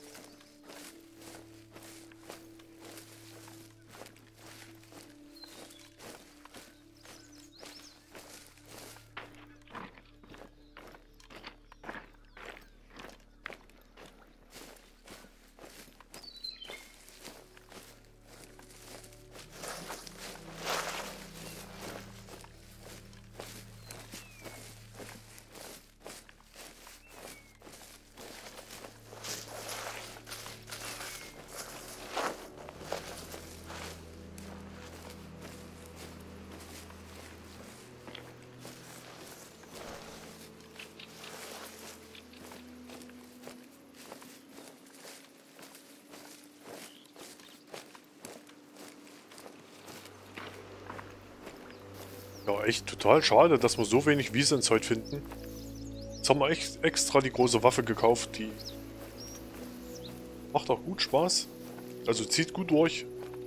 Ja, echt total schade, dass wir so wenig Wiesens heute finden. Jetzt haben wir echt extra die große Waffe gekauft, die macht auch gut Spaß. Also zieht gut durch.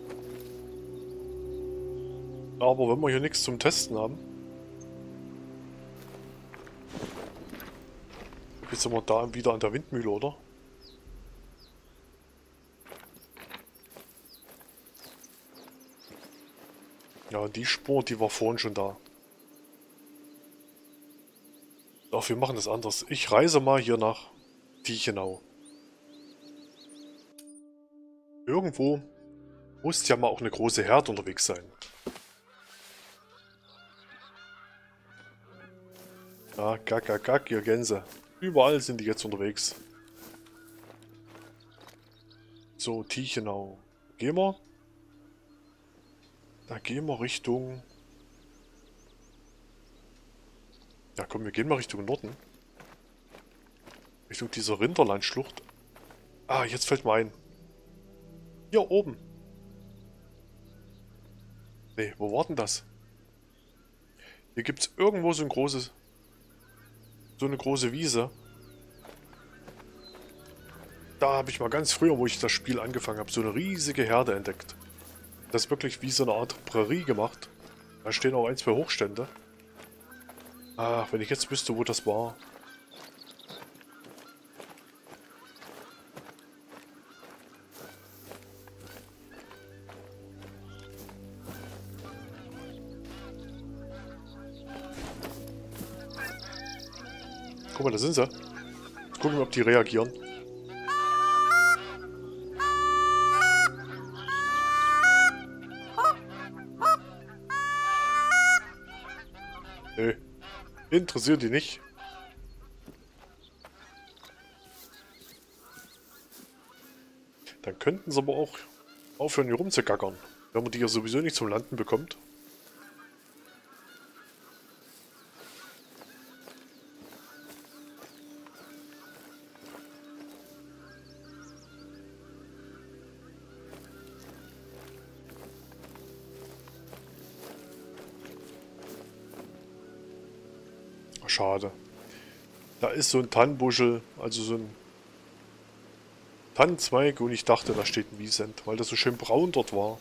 Aber wenn wir hier nichts zum Testen haben. Jetzt sind wir da wieder an der Windmühle, oder? Ja, die Spur, die war vorhin schon da. Doch, wir machen das anders. Ich reise mal hier nach Tiechenau. Irgendwo muss ja mal auch eine große Herde unterwegs sein. Ja, gack, gack, gack, ihr Gänse. Überall sind die jetzt unterwegs. So, Tiechenau. Gehen wir? Da gehen wir Richtung... Ja komm, wir gehen mal Richtung Norden. Richtung dieser Rinderlandschlucht. Ah, jetzt fällt mir ein. Hier oben. Nee, wo war denn das? Hier gibt es irgendwo so ein großes... So eine große Wiese. Da habe ich mal ganz früher, wo ich das Spiel angefangen habe, so eine riesige Herde entdeckt. Das ist wirklich wie so eine Art Prärie gemacht. Da stehen auch ein, zwei Hochstände. Ach, wenn ich jetzt wüsste, wo das war. Guck mal, da sind sie. Jetzt gucken wir, ob die reagieren. Nö. Interessiert die nicht. Dann könnten sie aber auch aufhören, hier rumzugackern. Wenn man die ja sowieso nicht zum Landen bekommt. Schade. Da ist so ein Tannenbuschel, also so ein Tannenzweig und ich dachte, da steht ein Wiesent, weil das so schön braun dort war.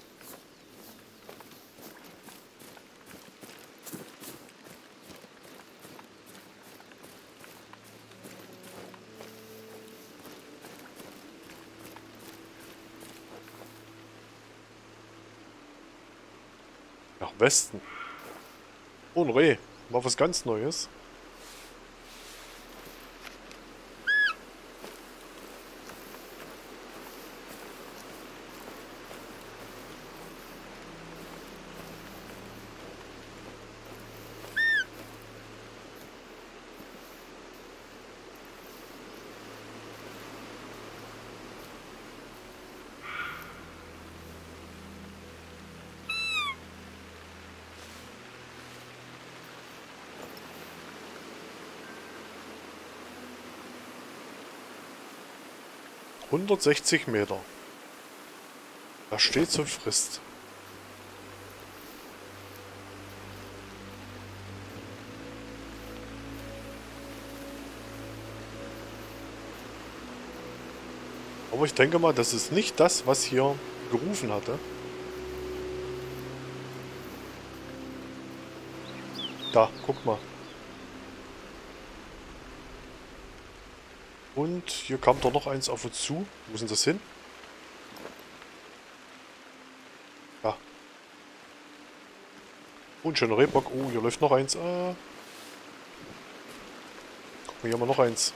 Nach Westen. Oh, ein Reh. Mal was ganz Neues. hundertsechzig Meter. Da steht's und frisst. Aber ich denke mal, das ist nicht das, was hier gerufen hatte. Da, guck mal. Und hier kam doch noch eins auf uns zu. Wo ist denn das hin? Ja. Oh, ein schöner Rehbock. Oh, hier läuft noch eins. Ah. Guck mal, hier haben wir noch eins.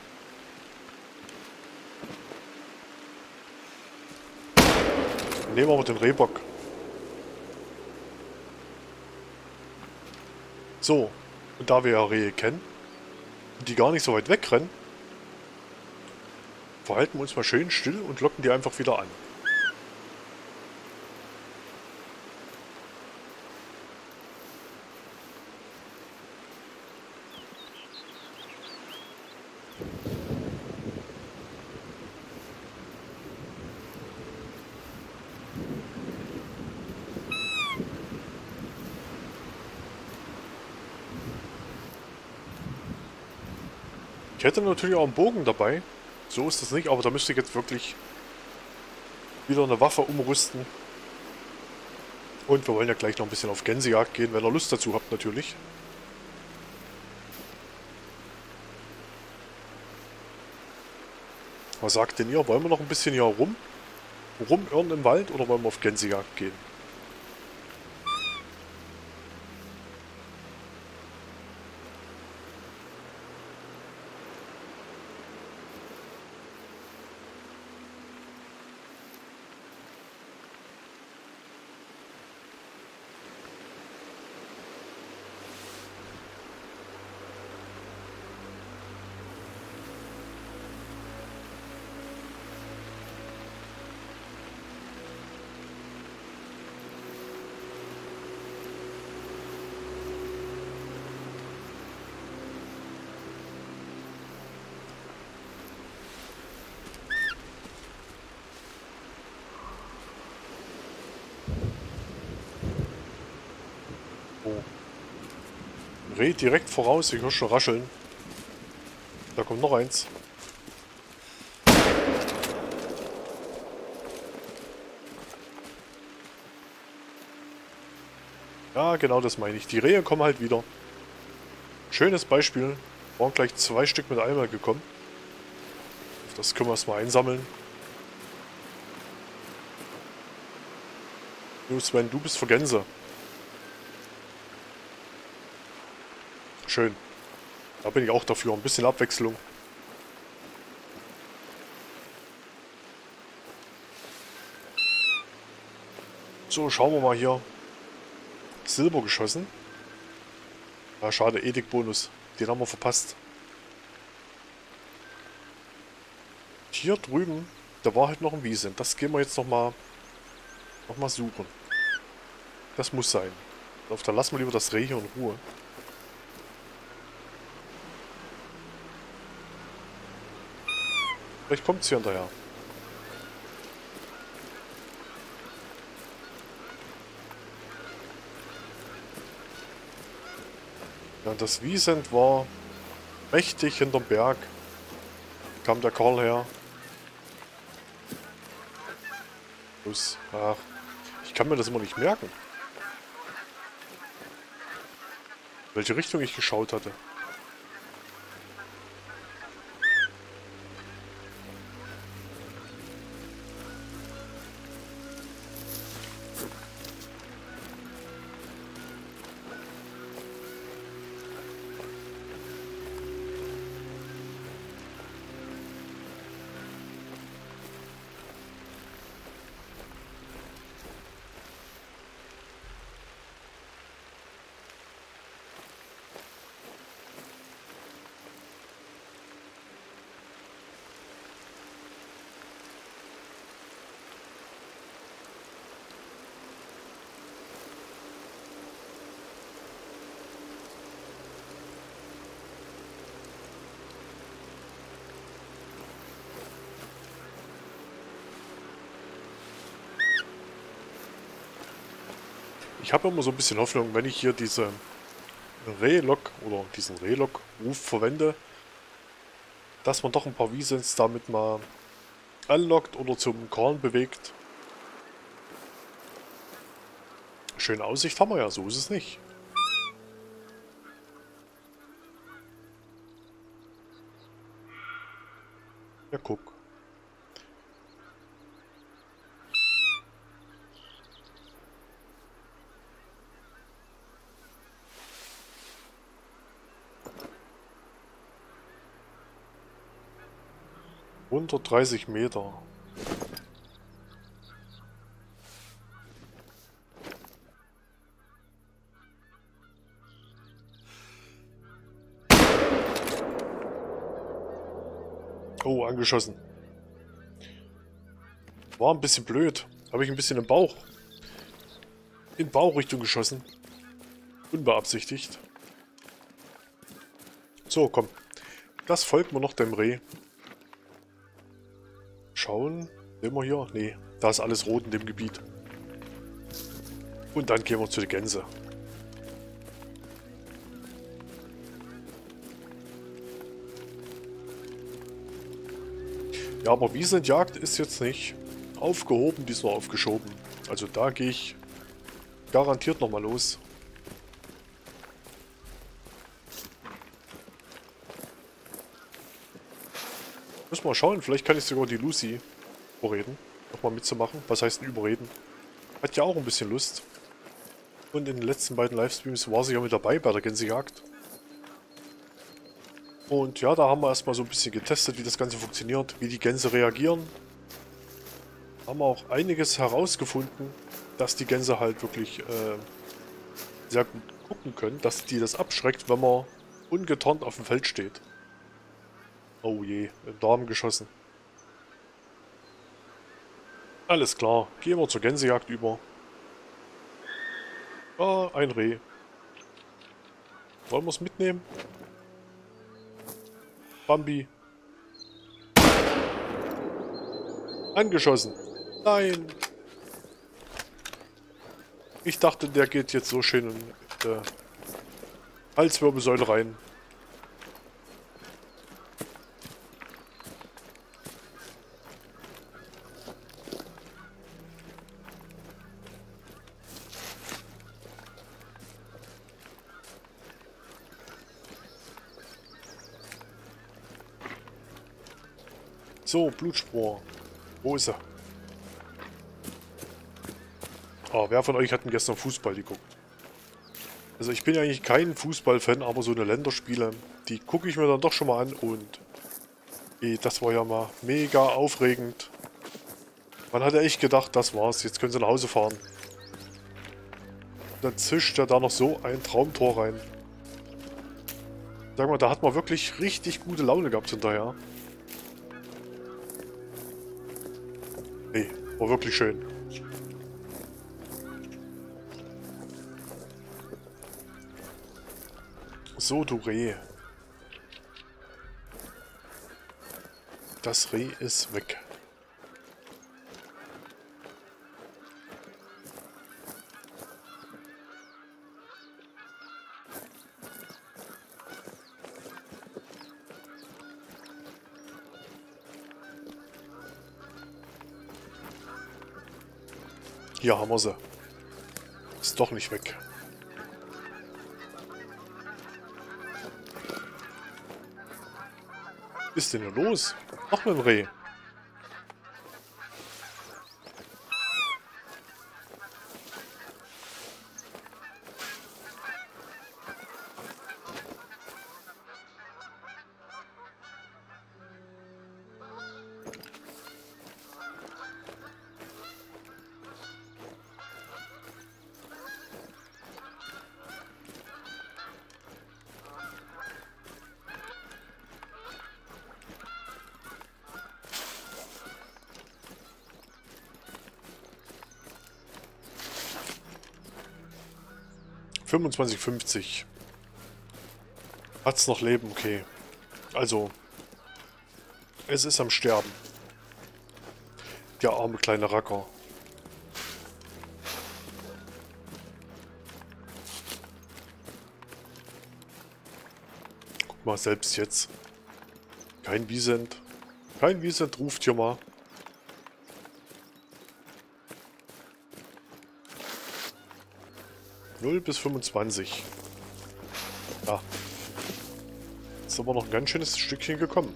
Nehmen wir aber den Rehbock. So. Und da wir ja Rehe kennen, die gar nicht so weit wegrennen, verhalten wir uns mal schön still und locken die einfach wieder an. Ich hätte natürlich auch einen Bogen dabei. So ist das nicht, aber da müsste ich jetzt wirklich wieder eine Waffe umrüsten. Und wir wollen ja gleich noch ein bisschen auf Gänsejagd gehen, wenn ihr Lust dazu habt natürlich. Was sagt denn ihr? Wollen wir noch ein bisschen hier rum, rumirren im Wald oder wollen wir auf Gänsejagd gehen? Reh direkt voraus, ich höre schon rascheln. Da kommt noch eins. Ja, genau das meine ich. Die Rehe kommen halt wieder. Schönes Beispiel. Waren gleich zwei Stück mit einmal gekommen. Das können wir erstmal einsammeln. Du Sven, du bist für Gänse. Schön. Da bin ich auch dafür. Ein bisschen Abwechslung. So, schauen wir mal hier. Silber geschossen. Ja, schade, Ethik-Bonus. Den haben wir verpasst. Hier drüben, da war halt noch ein Wiesent. Das gehen wir jetzt nochmal noch mal suchen. Das muss sein. Auf, da lassen wir lieber das Reh hier in Ruhe. Vielleicht kommt es hier hinterher. Ja, das Wiesent war mächtig hinterm Berg. Kam der Karl her. Plus. Ach, ich kann mir das immer nicht merken. Welche Richtung ich geschaut hatte. Ich habe immer so ein bisschen Hoffnung, wenn ich hier diese Relok oder diesen Relok-Ruf verwende, dass man doch ein paar Wiesens damit mal anlockt oder zum Korn bewegt. Schöne Aussicht haben wir ja, so ist es nicht. Ja, guck. hundertdreißig Meter. Oh, angeschossen. War ein bisschen blöd. Habe ich ein bisschen im Bauch. In Bauchrichtung geschossen. Unbeabsichtigt. So, komm. Das folgt mir noch dem Reh. Schauen. Sehen wir hier? Nee, da ist alles rot in dem Gebiet. Und dann gehen wir zu den Gänse. Ja, aber Wiesenjagd ist jetzt nicht aufgehoben, die ist nur aufgeschoben. Also da gehe ich garantiert nochmal los. Müssen wir mal schauen, vielleicht kann ich sogar die Lucy überreden, nochmal mitzumachen. Was heißt denn überreden? Hat ja auch ein bisschen Lust. Und in den letzten beiden Livestreams war sie ja mit dabei bei der Gänsejagd. Und ja, da haben wir erstmal so ein bisschen getestet, wie das Ganze funktioniert, wie die Gänse reagieren. Haben wir auch einiges herausgefunden, dass die Gänse halt wirklich äh, sehr gut gucken können, dass die das abschreckt, wenn man ungetarnt auf dem Feld steht. Oh je, im Darm geschossen. Alles klar, gehen wir zur Gänsejagd über. Ah, ein Reh. Wollen wir es mitnehmen? Bambi. Angeschossen. Nein. Ich dachte, der geht jetzt so schön in die Halswirbelsäule rein. So, Blutspur. Wo ist er? Ah, wer von euch hat denn gestern Fußball geguckt? Also ich bin ja eigentlich kein Fußballfan, aber so eine Länderspiele, die gucke ich mir dann doch schon mal an und ey, das war ja mal mega aufregend. Man hatte echt gedacht, das war's, jetzt können sie nach Hause fahren. Dann zischt er da noch so ein Traumtor rein. Sag mal, da hat man wirklich richtig gute Laune gehabt hinterher. Nee, war wirklich schön. So, du Reh. Das Reh ist weg. Hier haben wir sie. Ist doch nicht weg. Was ist denn hier los? Noch mit dem Reh. fünfundzwanzig fünfzig. Hat's noch Leben, okay. Also, es ist am Sterben. Der arme kleine Racker. Guck mal, selbst jetzt. Kein Wiesent. Kein Wiesent ruft hier mal. null bis fünfundzwanzig. Ja. Jetzt sind wir noch ein ganz schönes Stückchen gekommen.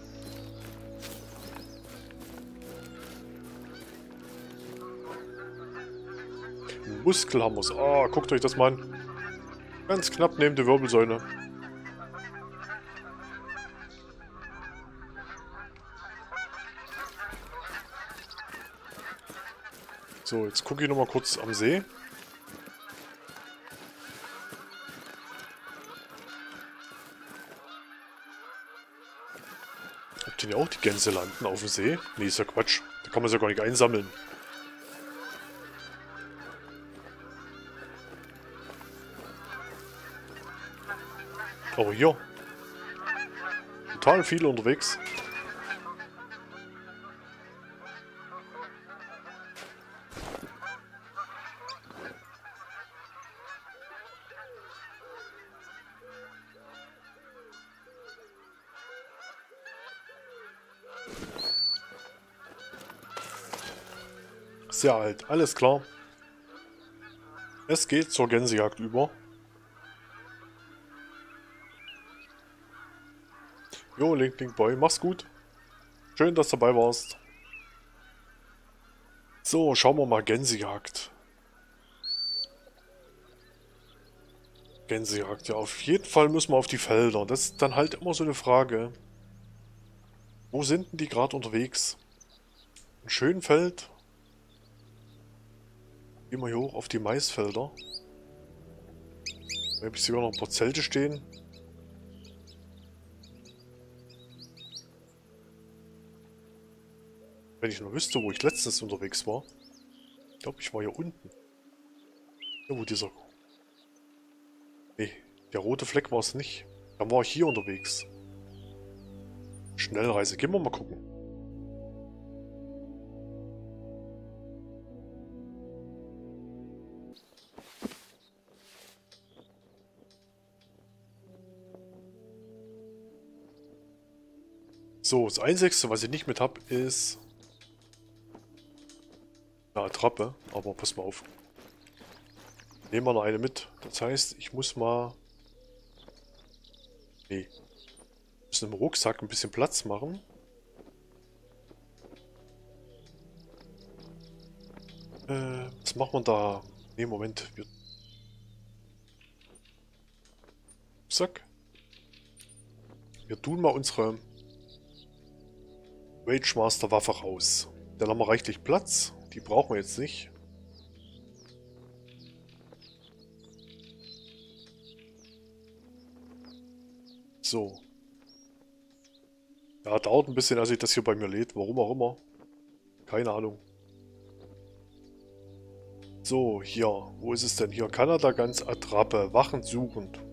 Muskel haben wir's. Ah, guckt euch das mal an. Ganz knapp neben der Wirbelsäule. So, jetzt gucke ich nochmal kurz am See. Ob denn ja auch die Gänse landen auf dem See? Nee, ist ja Quatsch. Da kann man sie ja gar nicht einsammeln. Aber hier. Total viele unterwegs. Sehr alt, alles klar. Es geht zur Gänsejagd über. Jo, Link, Link Boy, mach's gut. Schön, dass du dabei warst. So, schauen wir mal Gänsejagd. Gänsejagd, ja, auf jeden Fall müssen wir auf die Felder. Das ist dann halt immer so eine Frage. Wo sind denn die gerade unterwegs? Ein schönes Feld. Gehen wir hier hoch auf die Maisfelder. Da habe ich sogar noch ein paar Zelte stehen. Wenn ich nur wüsste, wo ich letztens unterwegs war. Ich glaube, ich war hier unten. Ja, wo dieser... Nee, der rote Fleck war es nicht. Dann war ich hier unterwegs. Schnellreise. Gehen wir mal gucken. So, das Einzige, was ich nicht mit habe, ist eine Attrappe. Aber pass mal auf. Nehmen wir noch eine mit. Das heißt, ich muss mal... Nee. Wir müssen im Rucksack ein bisschen Platz machen. Äh, was machen wir da? Nee, Moment. Wir... Rucksack. Wir tun mal unsere... Rage Master Waffe raus. Dann haben wir reichlich Platz. Die brauchen wir jetzt nicht. So. Ja, dauert ein bisschen, als sich das hier bei mir lädt. Warum auch immer. Keine Ahnung. So, hier. Wo ist es denn? Hier. Kanada ganz Attrappe. Wachen suchend.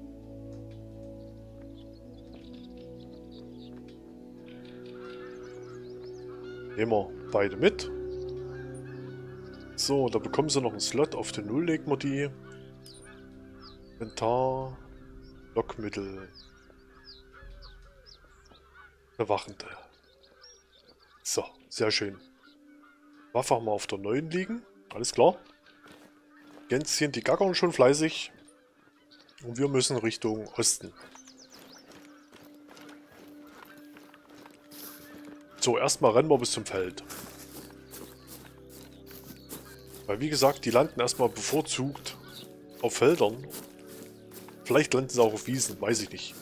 Nehmen wir beide mit. So, da bekommen sie noch einen Slot. Auf den Null legen wir die. Inventar. Lockmittel. Bewachende. So, sehr schön. Waffe haben wir auf der neun liegen. Alles klar. Gänschen, die gackern schon fleißig. Und wir müssen Richtung Osten. So, erstmal rennen wir bis zum Feld. Weil wie gesagt, die landen erstmal bevorzugt auf Feldern. Vielleicht landen sie auch auf Wiesen, weiß ich nicht.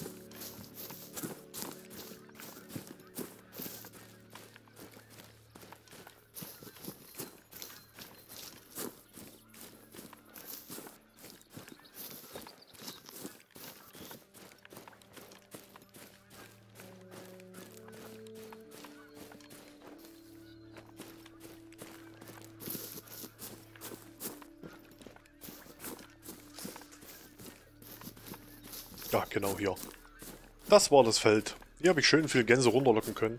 Ja, genau hier. Das war das Feld. Hier habe ich schön viel Gänse runterlocken können.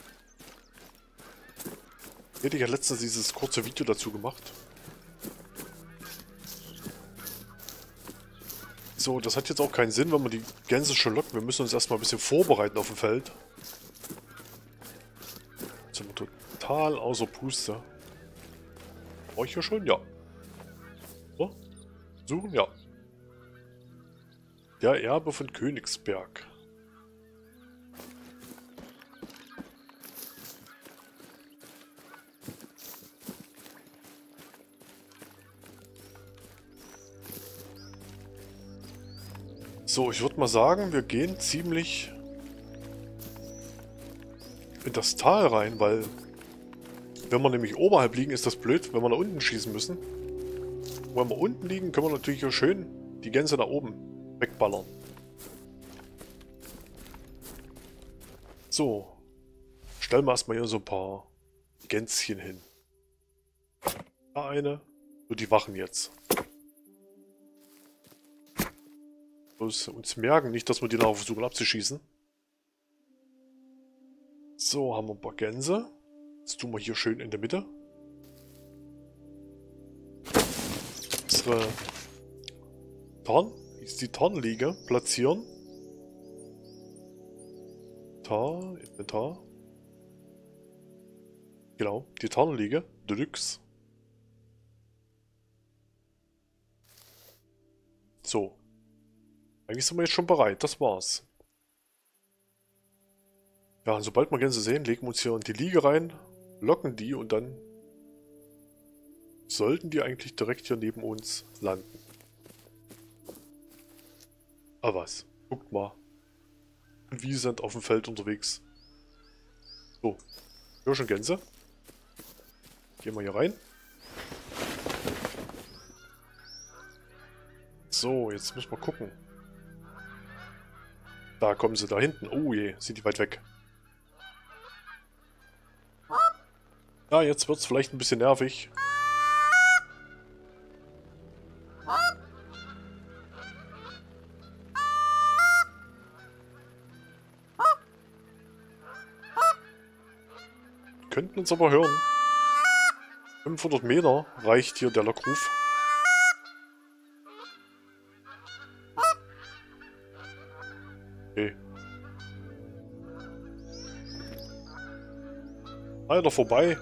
Hier hätte ich ja letztens dieses kurze Video dazu gemacht. So, das hat jetzt auch keinen Sinn, wenn wir die Gänse schon locken. Wir müssen uns erstmal ein bisschen vorbereiten auf dem Feld. Jetzt sind wir total außer Puste. War ich hier schon? Ja. So. Suchen? Ja. Der Erbe von Königsberg. So, ich würde mal sagen, wir gehen ziemlich in das Tal rein, weil wenn wir nämlich oberhalb liegen, ist das blöd, wenn wir nach unten schießen müssen. Und wenn wir unten liegen, können wir natürlich hier schön die Gänse da oben wegballern. So. Stellen wir erstmal hier so ein paar Gänschen hin. Da eine. So, die wachen jetzt. Bloß uns merken nicht, dass wir die nachher versuchen abzuschießen. So, haben wir ein paar Gänse. Jetzt tun wir hier schön in der Mitte. Unsere Tarn, ist die Tarnliege platzieren. Tar, Inventar. Genau, die Tarnliege. Deluxe. So. Eigentlich sind wir jetzt schon bereit. Das war's. Ja, und sobald wir Gänse sehen, legen wir uns hier in die Liege rein, locken die und dann sollten die eigentlich direkt hier neben uns landen. Ah was, guckt mal. Wir sind auf dem Feld unterwegs. So, hier schon Gänse. Gehen wir hier rein. So, jetzt müssen wir gucken. Da kommen sie da hinten. Oh je, sind die weit weg. Ja, jetzt wird es vielleicht ein bisschen nervig. Könnten uns aber hören. fünfhundert Meter reicht hier der Lockruf. Okay. Leider vorbei.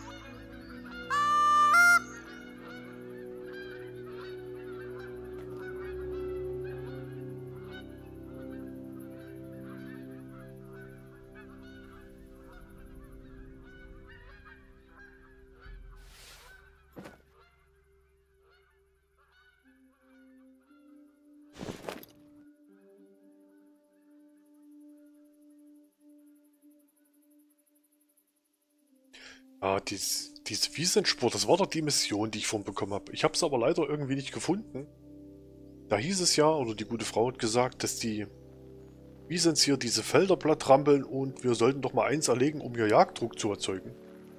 Ah, dies, diese Wiesenspur, das war doch die Mission, die ich vorhin bekommen habe. Ich habe es aber leider irgendwie nicht gefunden. Da hieß es ja, oder die gute Frau hat gesagt, dass die Wiesens hier diese Felder platt trampeln und wir sollten doch mal eins erlegen, um hier Jagddruck zu erzeugen.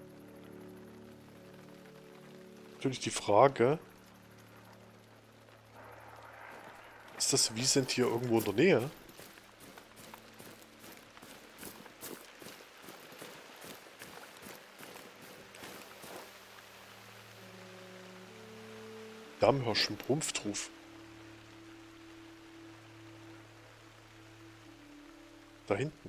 Natürlich die Frage, ist das Wiesent hier irgendwo in der Nähe? Dammhirsch und Rumpftruf. Da hinten.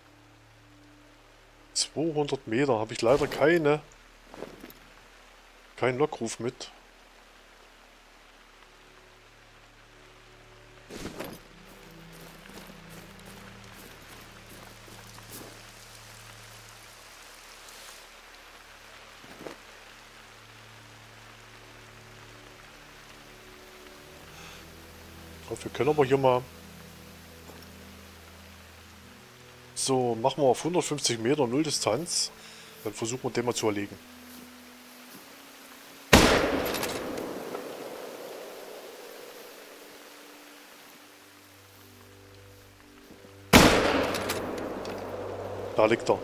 zweihundert Meter habe ich leider keine keinen Lockruf mit. Wir können aber hier mal... So, machen wir auf hundertfünfzig Meter Nulldistanz. Dann versuchen wir den mal zu erlegen. Da liegt er.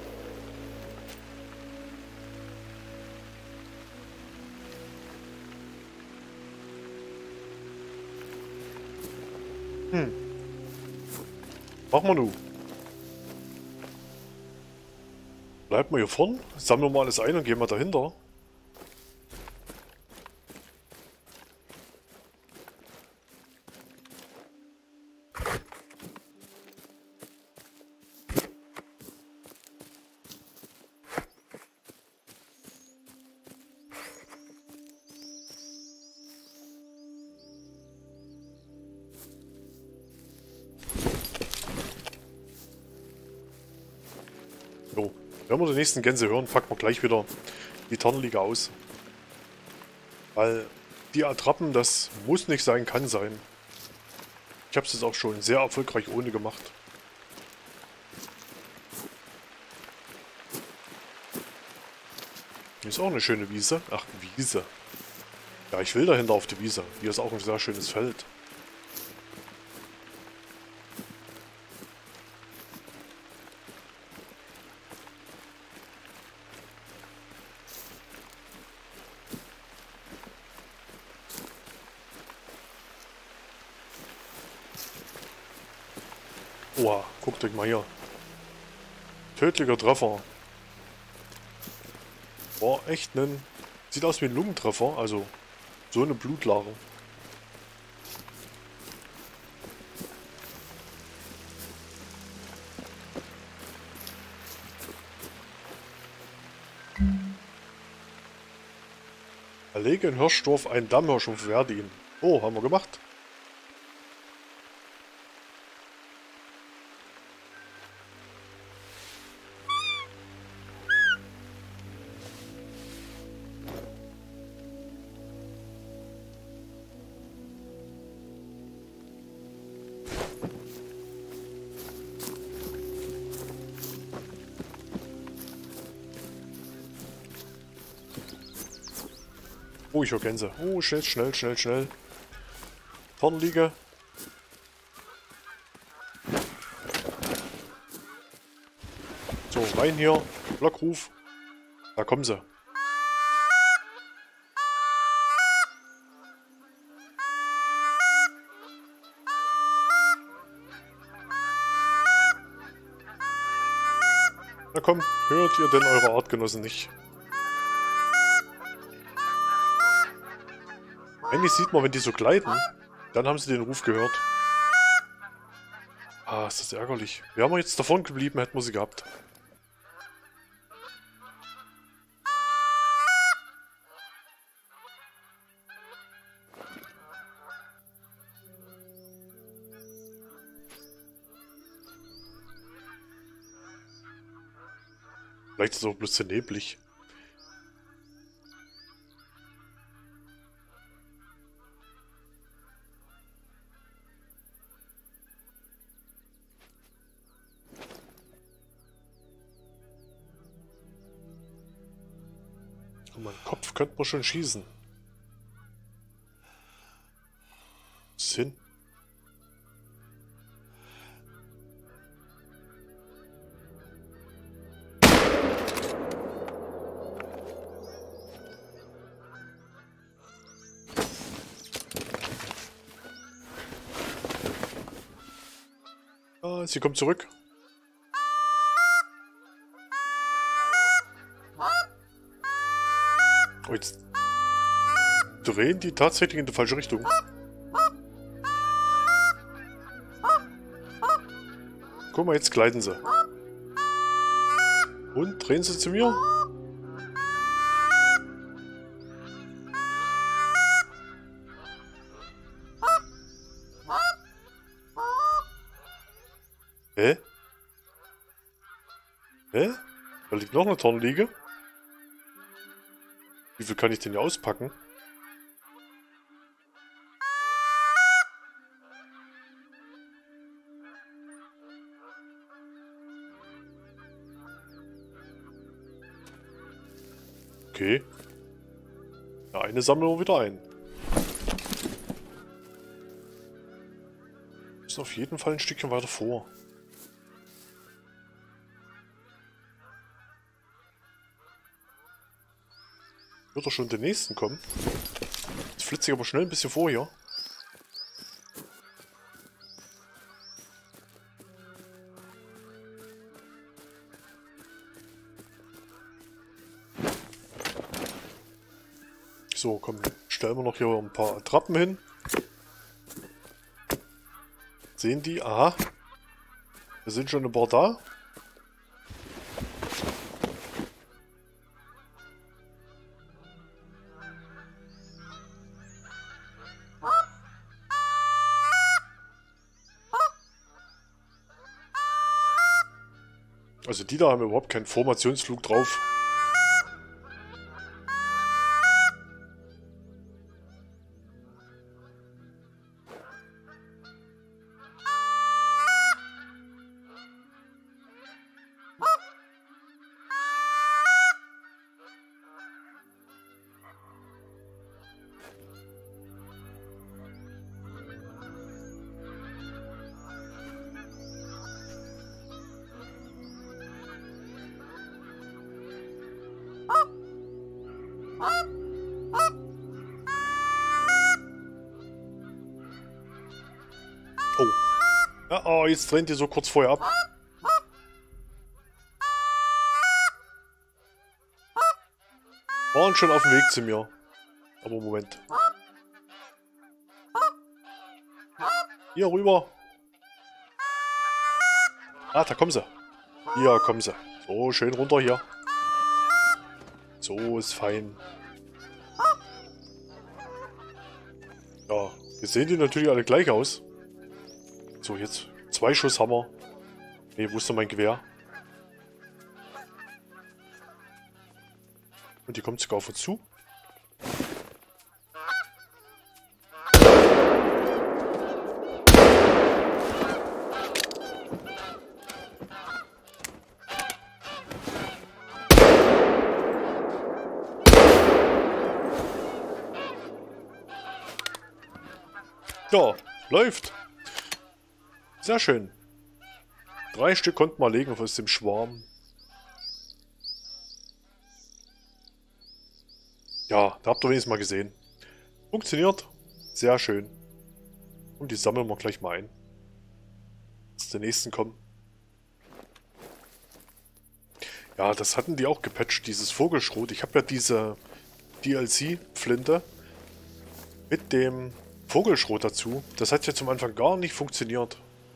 Hm. Machen wir nun. Bleiben wir hier vorn, sammeln wir mal alles ein und gehen mal dahinter. So, wenn wir die nächsten Gänse hören, packen wir gleich wieder die Tarnliga aus. Weil die Attrappen, das muss nicht sein, kann sein. Ich habe es jetzt auch schon sehr erfolgreich ohne gemacht. Hier ist auch eine schöne Wiese. Ach, Wiese. Ja, ich will dahinter auf die Wiese. Hier ist auch ein sehr schönes Feld. Oha, guckt euch mal hier. Tödlicher Treffer. War echt ein... Sieht aus wie ein Lungentreffer, also so eine Blutlache. Erlege in Hirschdorf einen Dammhirsch und verwerte ihn. Oh, haben wir gemacht. Oh, ich höre Gänse. Oh, schnell, schnell, schnell, schnell. Tarnliga. So, rein hier. Lockruf. Da kommen sie. Na komm, hört ihr denn eure Artgenossen nicht? Eigentlich sieht man, wenn die so gleiten, dann haben sie den Ruf gehört. Ah, ist das ärgerlich. Wären wir jetzt davon geblieben, hätten wir sie gehabt. Vielleicht ist es auch bloß zu neblig. Und mein Kopf könnte man schon schießen. Sinn. Ah, sie kommt zurück. Oh, jetzt drehen die tatsächlich in die falsche Richtung. Guck mal, jetzt gleiten sie. Und drehen sie zu mir? Hä? Hä? Da liegt noch eine Tornliege. Wie viel kann ich denn hier auspacken? Okay. Ja, eine sammeln wir wieder ein. Wir müssen auf jeden Fall ein Stückchen weiter vor. Wird doch schon den nächsten kommen. Jetzt flitze ich aber schnell ein bisschen vor hier. So, komm, stellen wir noch hier ein paar Attrappen hin. Sehen die? Aha. Wir sind schon ein paar da. Also die da haben überhaupt keinen Formationsflug drauf. Oh. Ja, oh, jetzt trennt ihr so kurz vorher ab. Waren schon auf dem Weg zu mir. Aber Moment. Hier rüber. Ah, da kommen sie. Hier kommen sie. So, schön runter hier. So ist fein. Ja, jetzt sehen die natürlich alle gleich aus. So, jetzt zwei Schuss Hammer. Ne, wo ist denn mein Gewehr? Und die kommt sogar auf uns zu. Ja, läuft. Sehr schön. Drei Stück konnten wir legen aus dem Schwarm. Ja, da habt ihr wenigstens mal gesehen. Funktioniert. Sehr schön. Und die sammeln wir gleich mal ein. Dass die nächsten kommen. Ja, das hatten die auch gepatcht, dieses Vogelschrot. Ich habe ja diese D L C-Flinte mit dem Vogelschrot dazu. Das hat ja zum Anfang gar nicht funktioniert.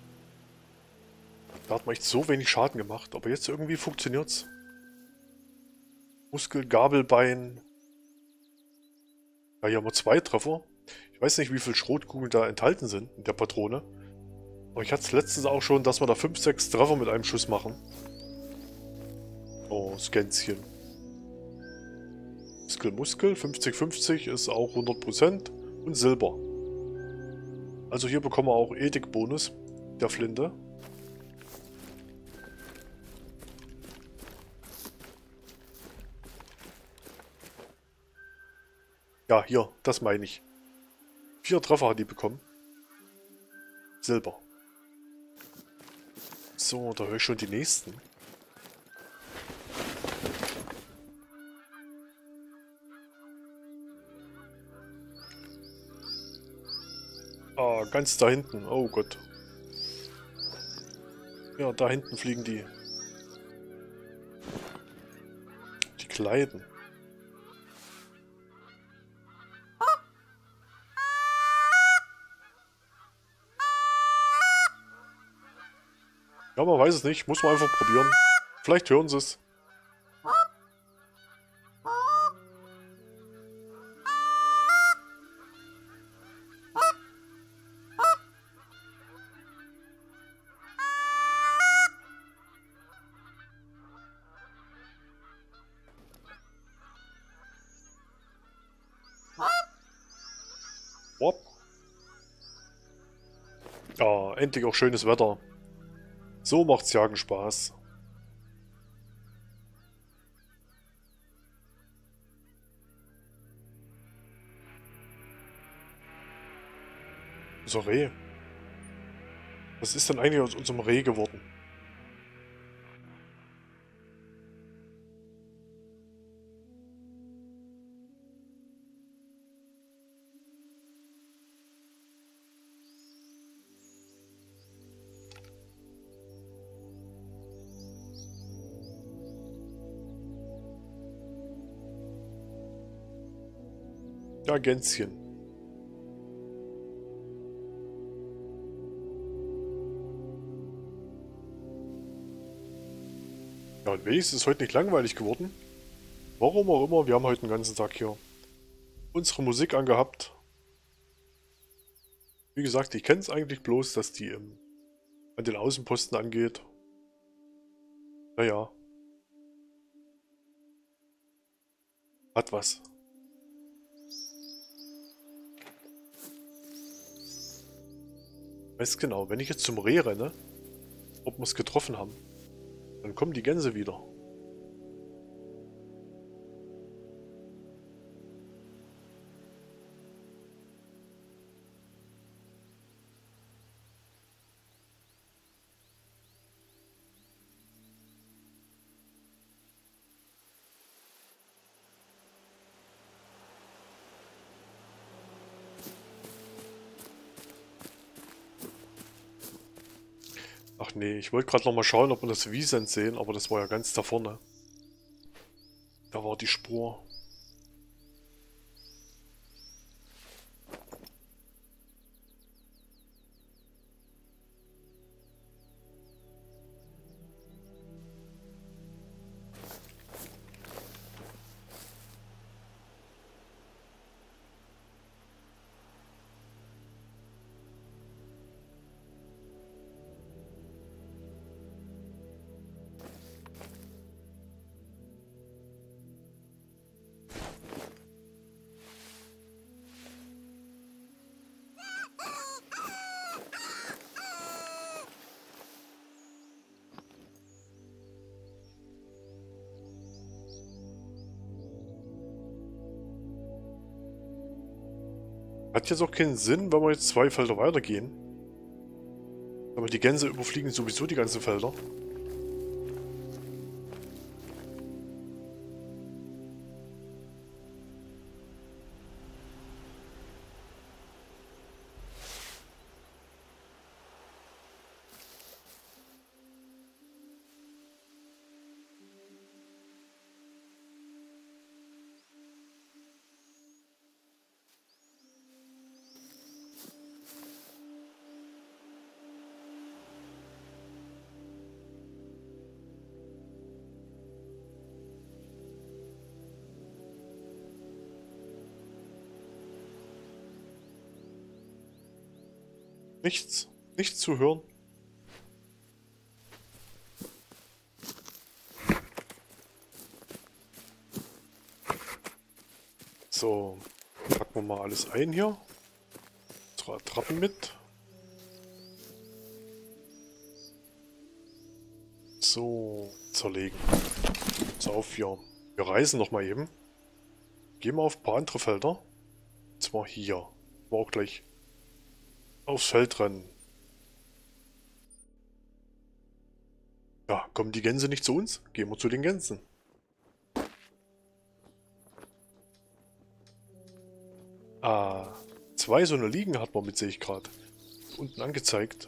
Da hat man echt so wenig Schaden gemacht. Aber jetzt irgendwie funktioniert's. Muskel, Gabelbein. Ja, hier haben wir zwei Treffer. Ich weiß nicht, wie viel Schrotkugeln da enthalten sind in der Patrone. Aber ich hatte es letztens auch schon, dass wir da fünf, sechs Treffer mit einem Schuss machen. Oh, Skänzchen. Muskel, Muskel. fünfzig fünfzig ist auch hundert Prozent. Und Silber. Also hier bekommen wir auch Ethik-Bonus der Flinte. Ja, hier, das meine ich. Vier Treffer hat die bekommen. Silber. So, da höre ich schon die nächsten. Ah, ganz da hinten. Oh Gott. Ja, da hinten fliegen die. Die Kleiden. Ja, man weiß es nicht. Muss man einfach probieren. Vielleicht hören sie es. Ja, endlich auch schönes Wetter. So macht's Jagen Spaß. Unser Reh. Was ist denn eigentlich aus unserem Reh geworden? Ja, Gänschen. Ja, und wenigstens ist es heute nicht langweilig geworden. Warum auch immer, wir haben heute den ganzen Tag hier unsere Musik angehabt. Wie gesagt, ich kenne es eigentlich bloß, dass die ähm, an den Außenposten angeht. Naja. Hat was. Weiß genau, wenn ich jetzt zum Reh renne, ob wir es getroffen haben, dann kommen die Gänse wieder. Ach nee, ich wollte gerade noch mal schauen, ob wir das Wiesent sehen, aber das war ja ganz da vorne. Da war die Spur. Hat jetzt auch keinen Sinn, wenn wir jetzt zwei Felder weitergehen. Aber die Gänse überfliegen sowieso die ganzen Felder. Nichts. Nichts zu hören. So. Packen wir mal alles ein hier. Unsere Attrappen mit. So. Zerlegen. So auf hier. Wir reisen noch mal eben. Gehen wir auf ein paar andere Felder. Und zwar hier. War auch gleich aufs Feld rennen. Ja, kommen die Gänse nicht zu uns? Gehen wir zu den Gänsen. Ah, zwei so eine Liegen hat man mit, sehe ich gerade. Unten angezeigt.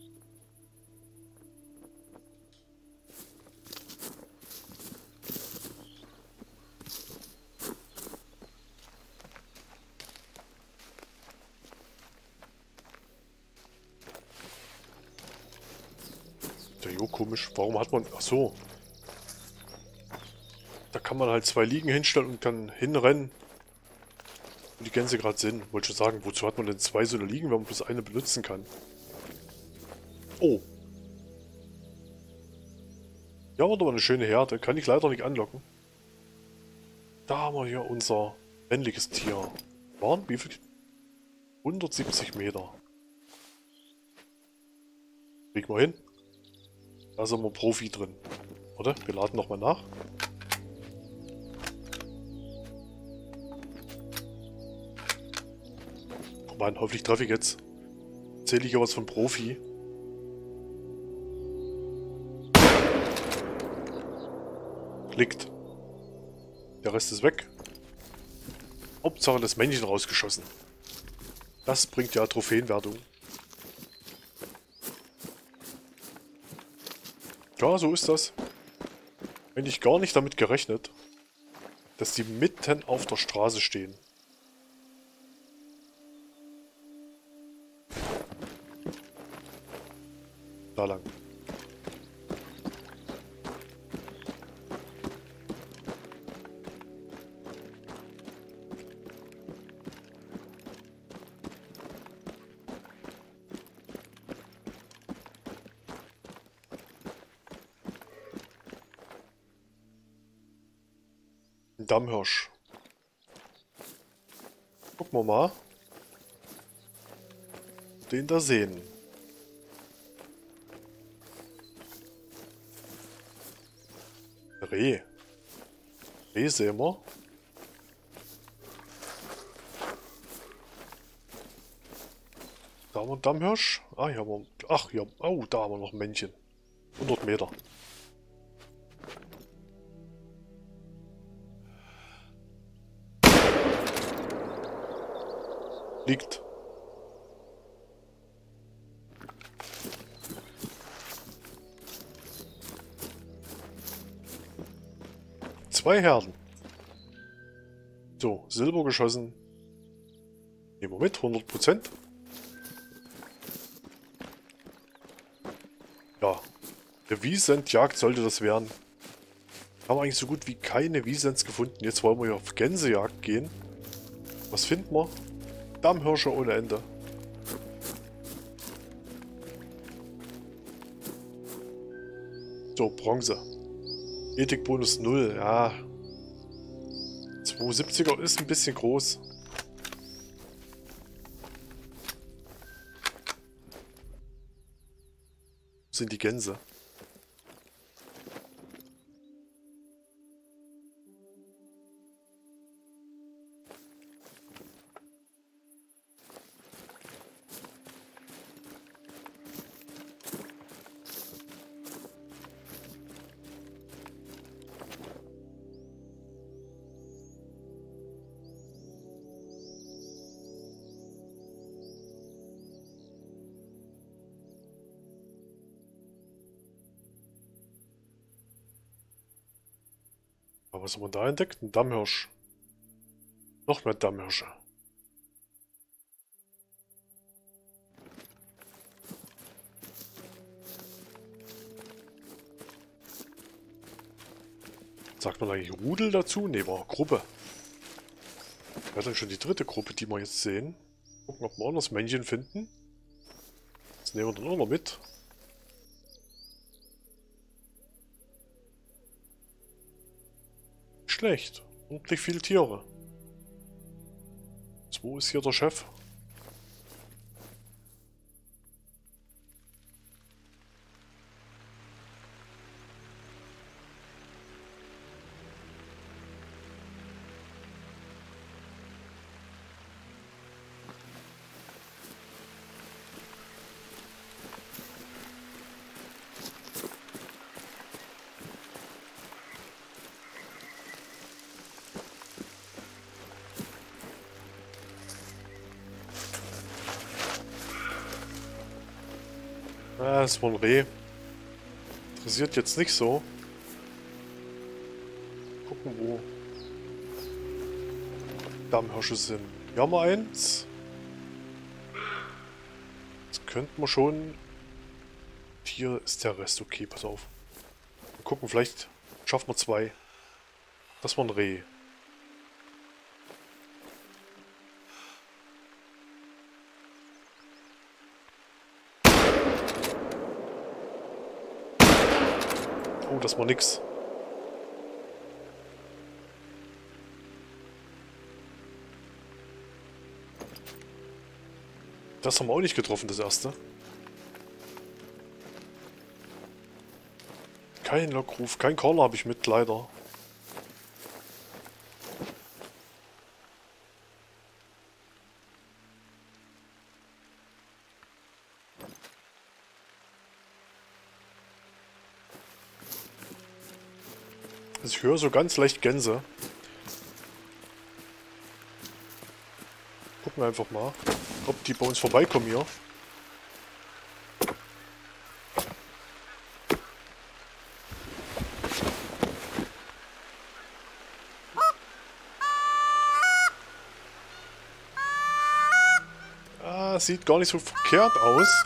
Der Jo, komisch. Warum hat man... Ach so. Da kann man halt zwei Liegen hinstellen und kann hinrennen. Wo die Gänse gerade sind. Wollte schon sagen, wozu hat man denn zwei so eine Liegen, wenn man bloß eine benutzen kann? Oh. Ja, war doch mal eine schöne Herde. Kann ich leider nicht anlocken. Da haben wir hier unser männliches Tier. Waren wie viel? hundertsiebzig Meter. Kriegen wir hin. Da sind wir Profi drin. Oder? Wir laden nochmal nach. Oh Mann, hoffentlich treffe ich jetzt. Erzähle ich ja was von Profi. Klickt. Der Rest ist weg. Hauptsache das Männchen rausgeschossen. Das bringt ja Trophäenwertung. Ja, so ist das. Hätte ich gar nicht damit gerechnet, dass die mitten auf der Straße stehen. Da lang. Ein Dammhirsch. Gucken wir mal. Den da sehen. Reh. Reh sehen wir. Da haben wir einen Dammhirsch. Ah, hier haben wir... Ach, ja. Oh, da haben wir noch ein Männchen. hundert Meter. Liegt. Zwei Herden. So, Silber geschossen. Nehmen wir mit, hundert Prozent. Ja, eine Wiesentjagd sollte das werden. Haben wir eigentlich so gut wie keine Wiesents gefunden. Jetzt wollen wir ja auf Gänsejagd gehen. Was finden wir? Dammhirsche ohne Ende. So, Bronze. Ethikbonus null, ja. zweihundertsiebziger ist ein bisschen groß. Wo sind die Gänse? Aber was haben wir da entdeckt? Ein Dammhirsch. Noch mehr Dammhirsche. Sagt man eigentlich Rudel dazu? Ne, war Gruppe. Wäre dann schon die dritte Gruppe, die wir jetzt sehen. Gucken, ob wir auch noch das Männchen finden. Das nehmen wir dann auch noch mit. Schlecht. Ordentlich viele Tiere. So, wo ist hier der Chef? Ah, das war ein Reh. Interessiert jetzt nicht so. Gucken, wo Dammhirsche sind. Hier haben wir eins. Jetzt könnten wir schon... Hier ist der Rest. Okay, pass auf. Mal gucken, vielleicht schaffen wir zwei. Das war ein Reh. Oh, das war nix. Das haben wir auch nicht getroffen, das erste. Kein Lockruf, kein Caller habe ich mit, leider. Also ich höre so ganz leicht Gänse. Gucken wir einfach mal, ob die bei uns vorbeikommen hier. Ah, sieht gar nicht so verkehrt aus.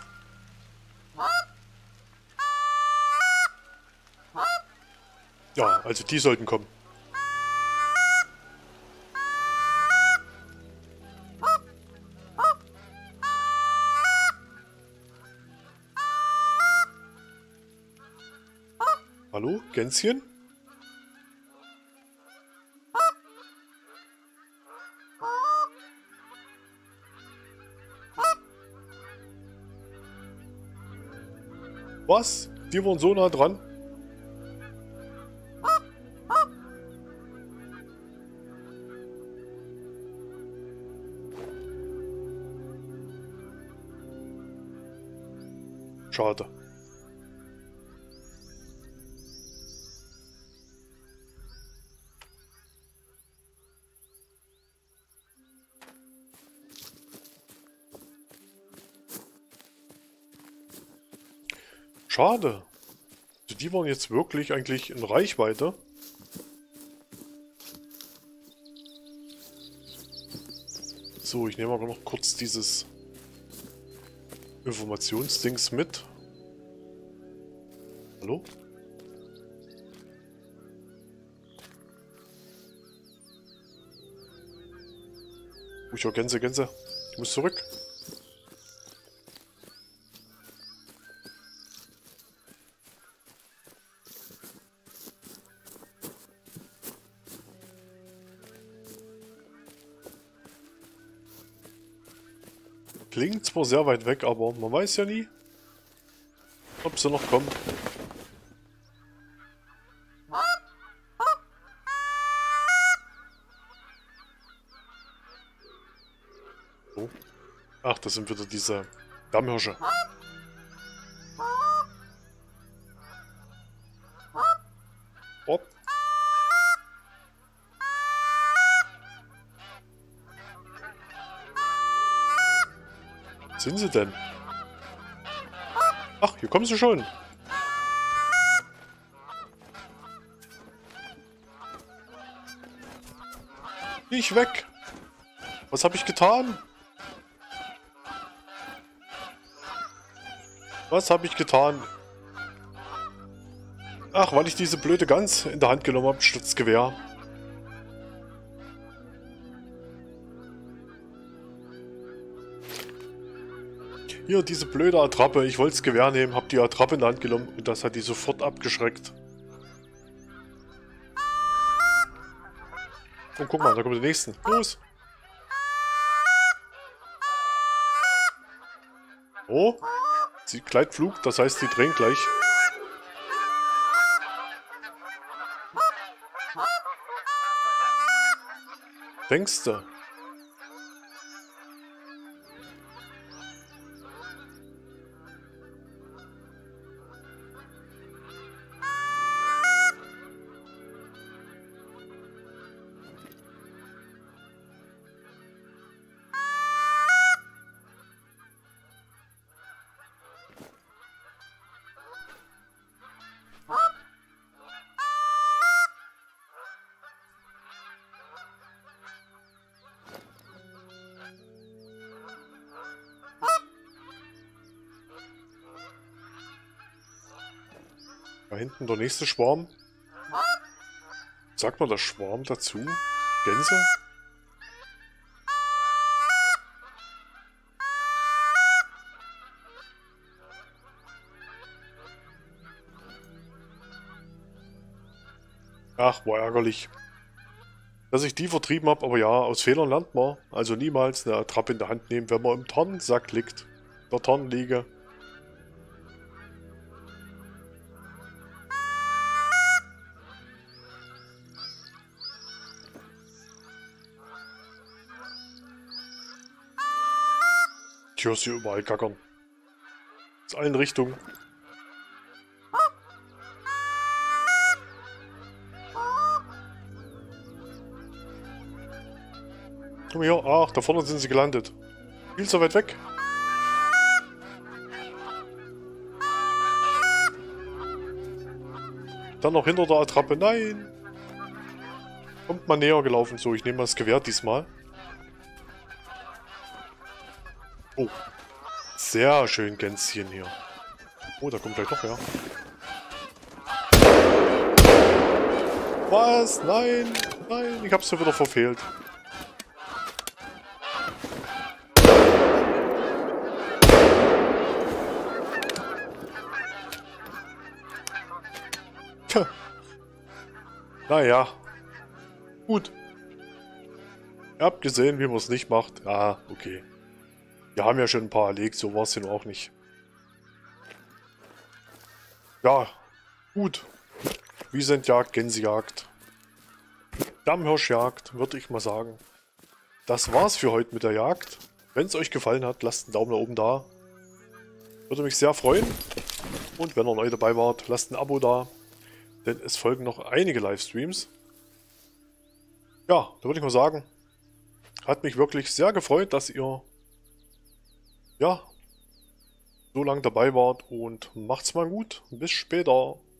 Ja, also die sollten kommen. Hallo, Gänschen? Was? Die waren so nah dran? Schade. Schade. Also die waren jetzt wirklich eigentlich in Reichweite. So, ich nehme aber noch kurz dieses Informationsdings mit. Hallo? Oh, ich höre Gänse, Gänse. Ich muss zurück. Klingt zwar sehr weit weg, aber man weiß ja nie, ob sie noch kommen. Oh. Ach, das sind wieder diese Dammhirsche. Oh. Sind sie denn? Ach, hier kommen sie schon. Nicht weg. Was habe ich getan? Was habe ich getan? Ach, weil ich diese blöde Gans in der Hand genommen habe, statt das Gewehr. Hier, diese blöde Attrappe. Ich wollte das Gewehr nehmen, habe die Attrappe in der Hand genommen und das hat die sofort abgeschreckt. Und guck mal, da kommt der nächste. Los! Oh, sie Gleitflug, das heißt, die drehen gleich. Denkst du? Da hinten der nächste Schwarm. Sagt man das Schwarm dazu? Gänse? Ach, war ärgerlich. Dass ich die vertrieben habe, aber ja, aus Fehlern lernt man. Also niemals eine Attrappe in der Hand nehmen, wenn man im Tarnsack liegt. Der Tarnliege. Ich höre sie überall gackern. Aus allen Richtungen. Komm her. Ach, da vorne sind sie gelandet. Viel zu weit weg. Dann noch hinter der Attrappe. Nein. Kommt mal näher gelaufen. So, ich nehme mal das Gewehr diesmal. Oh. Sehr schön Gänschen hier. Oh, da kommt gleich noch mehr. Was? Nein. Nein, ich hab's ja wieder verfehlt. Tja. Naja. Gut. Ihr habt gesehen, wie man es nicht macht. Ah, okay. Wir haben ja schon ein paar erlegt, so war es ja auch nicht. Ja, gut. Wiesentjagd, Gänsejagd, Dammhirschjagd, würde ich mal sagen. Das war's für heute mit der Jagd. Wenn es euch gefallen hat, lasst einen Daumen nach oben da. Würde mich sehr freuen. Und wenn ihr neu dabei wart, lasst ein Abo da. Denn es folgen noch einige Livestreams. Ja, da würde ich mal sagen, hat mich wirklich sehr gefreut, dass ihr ja so lange dabei wart und macht's mal gut. Bis später.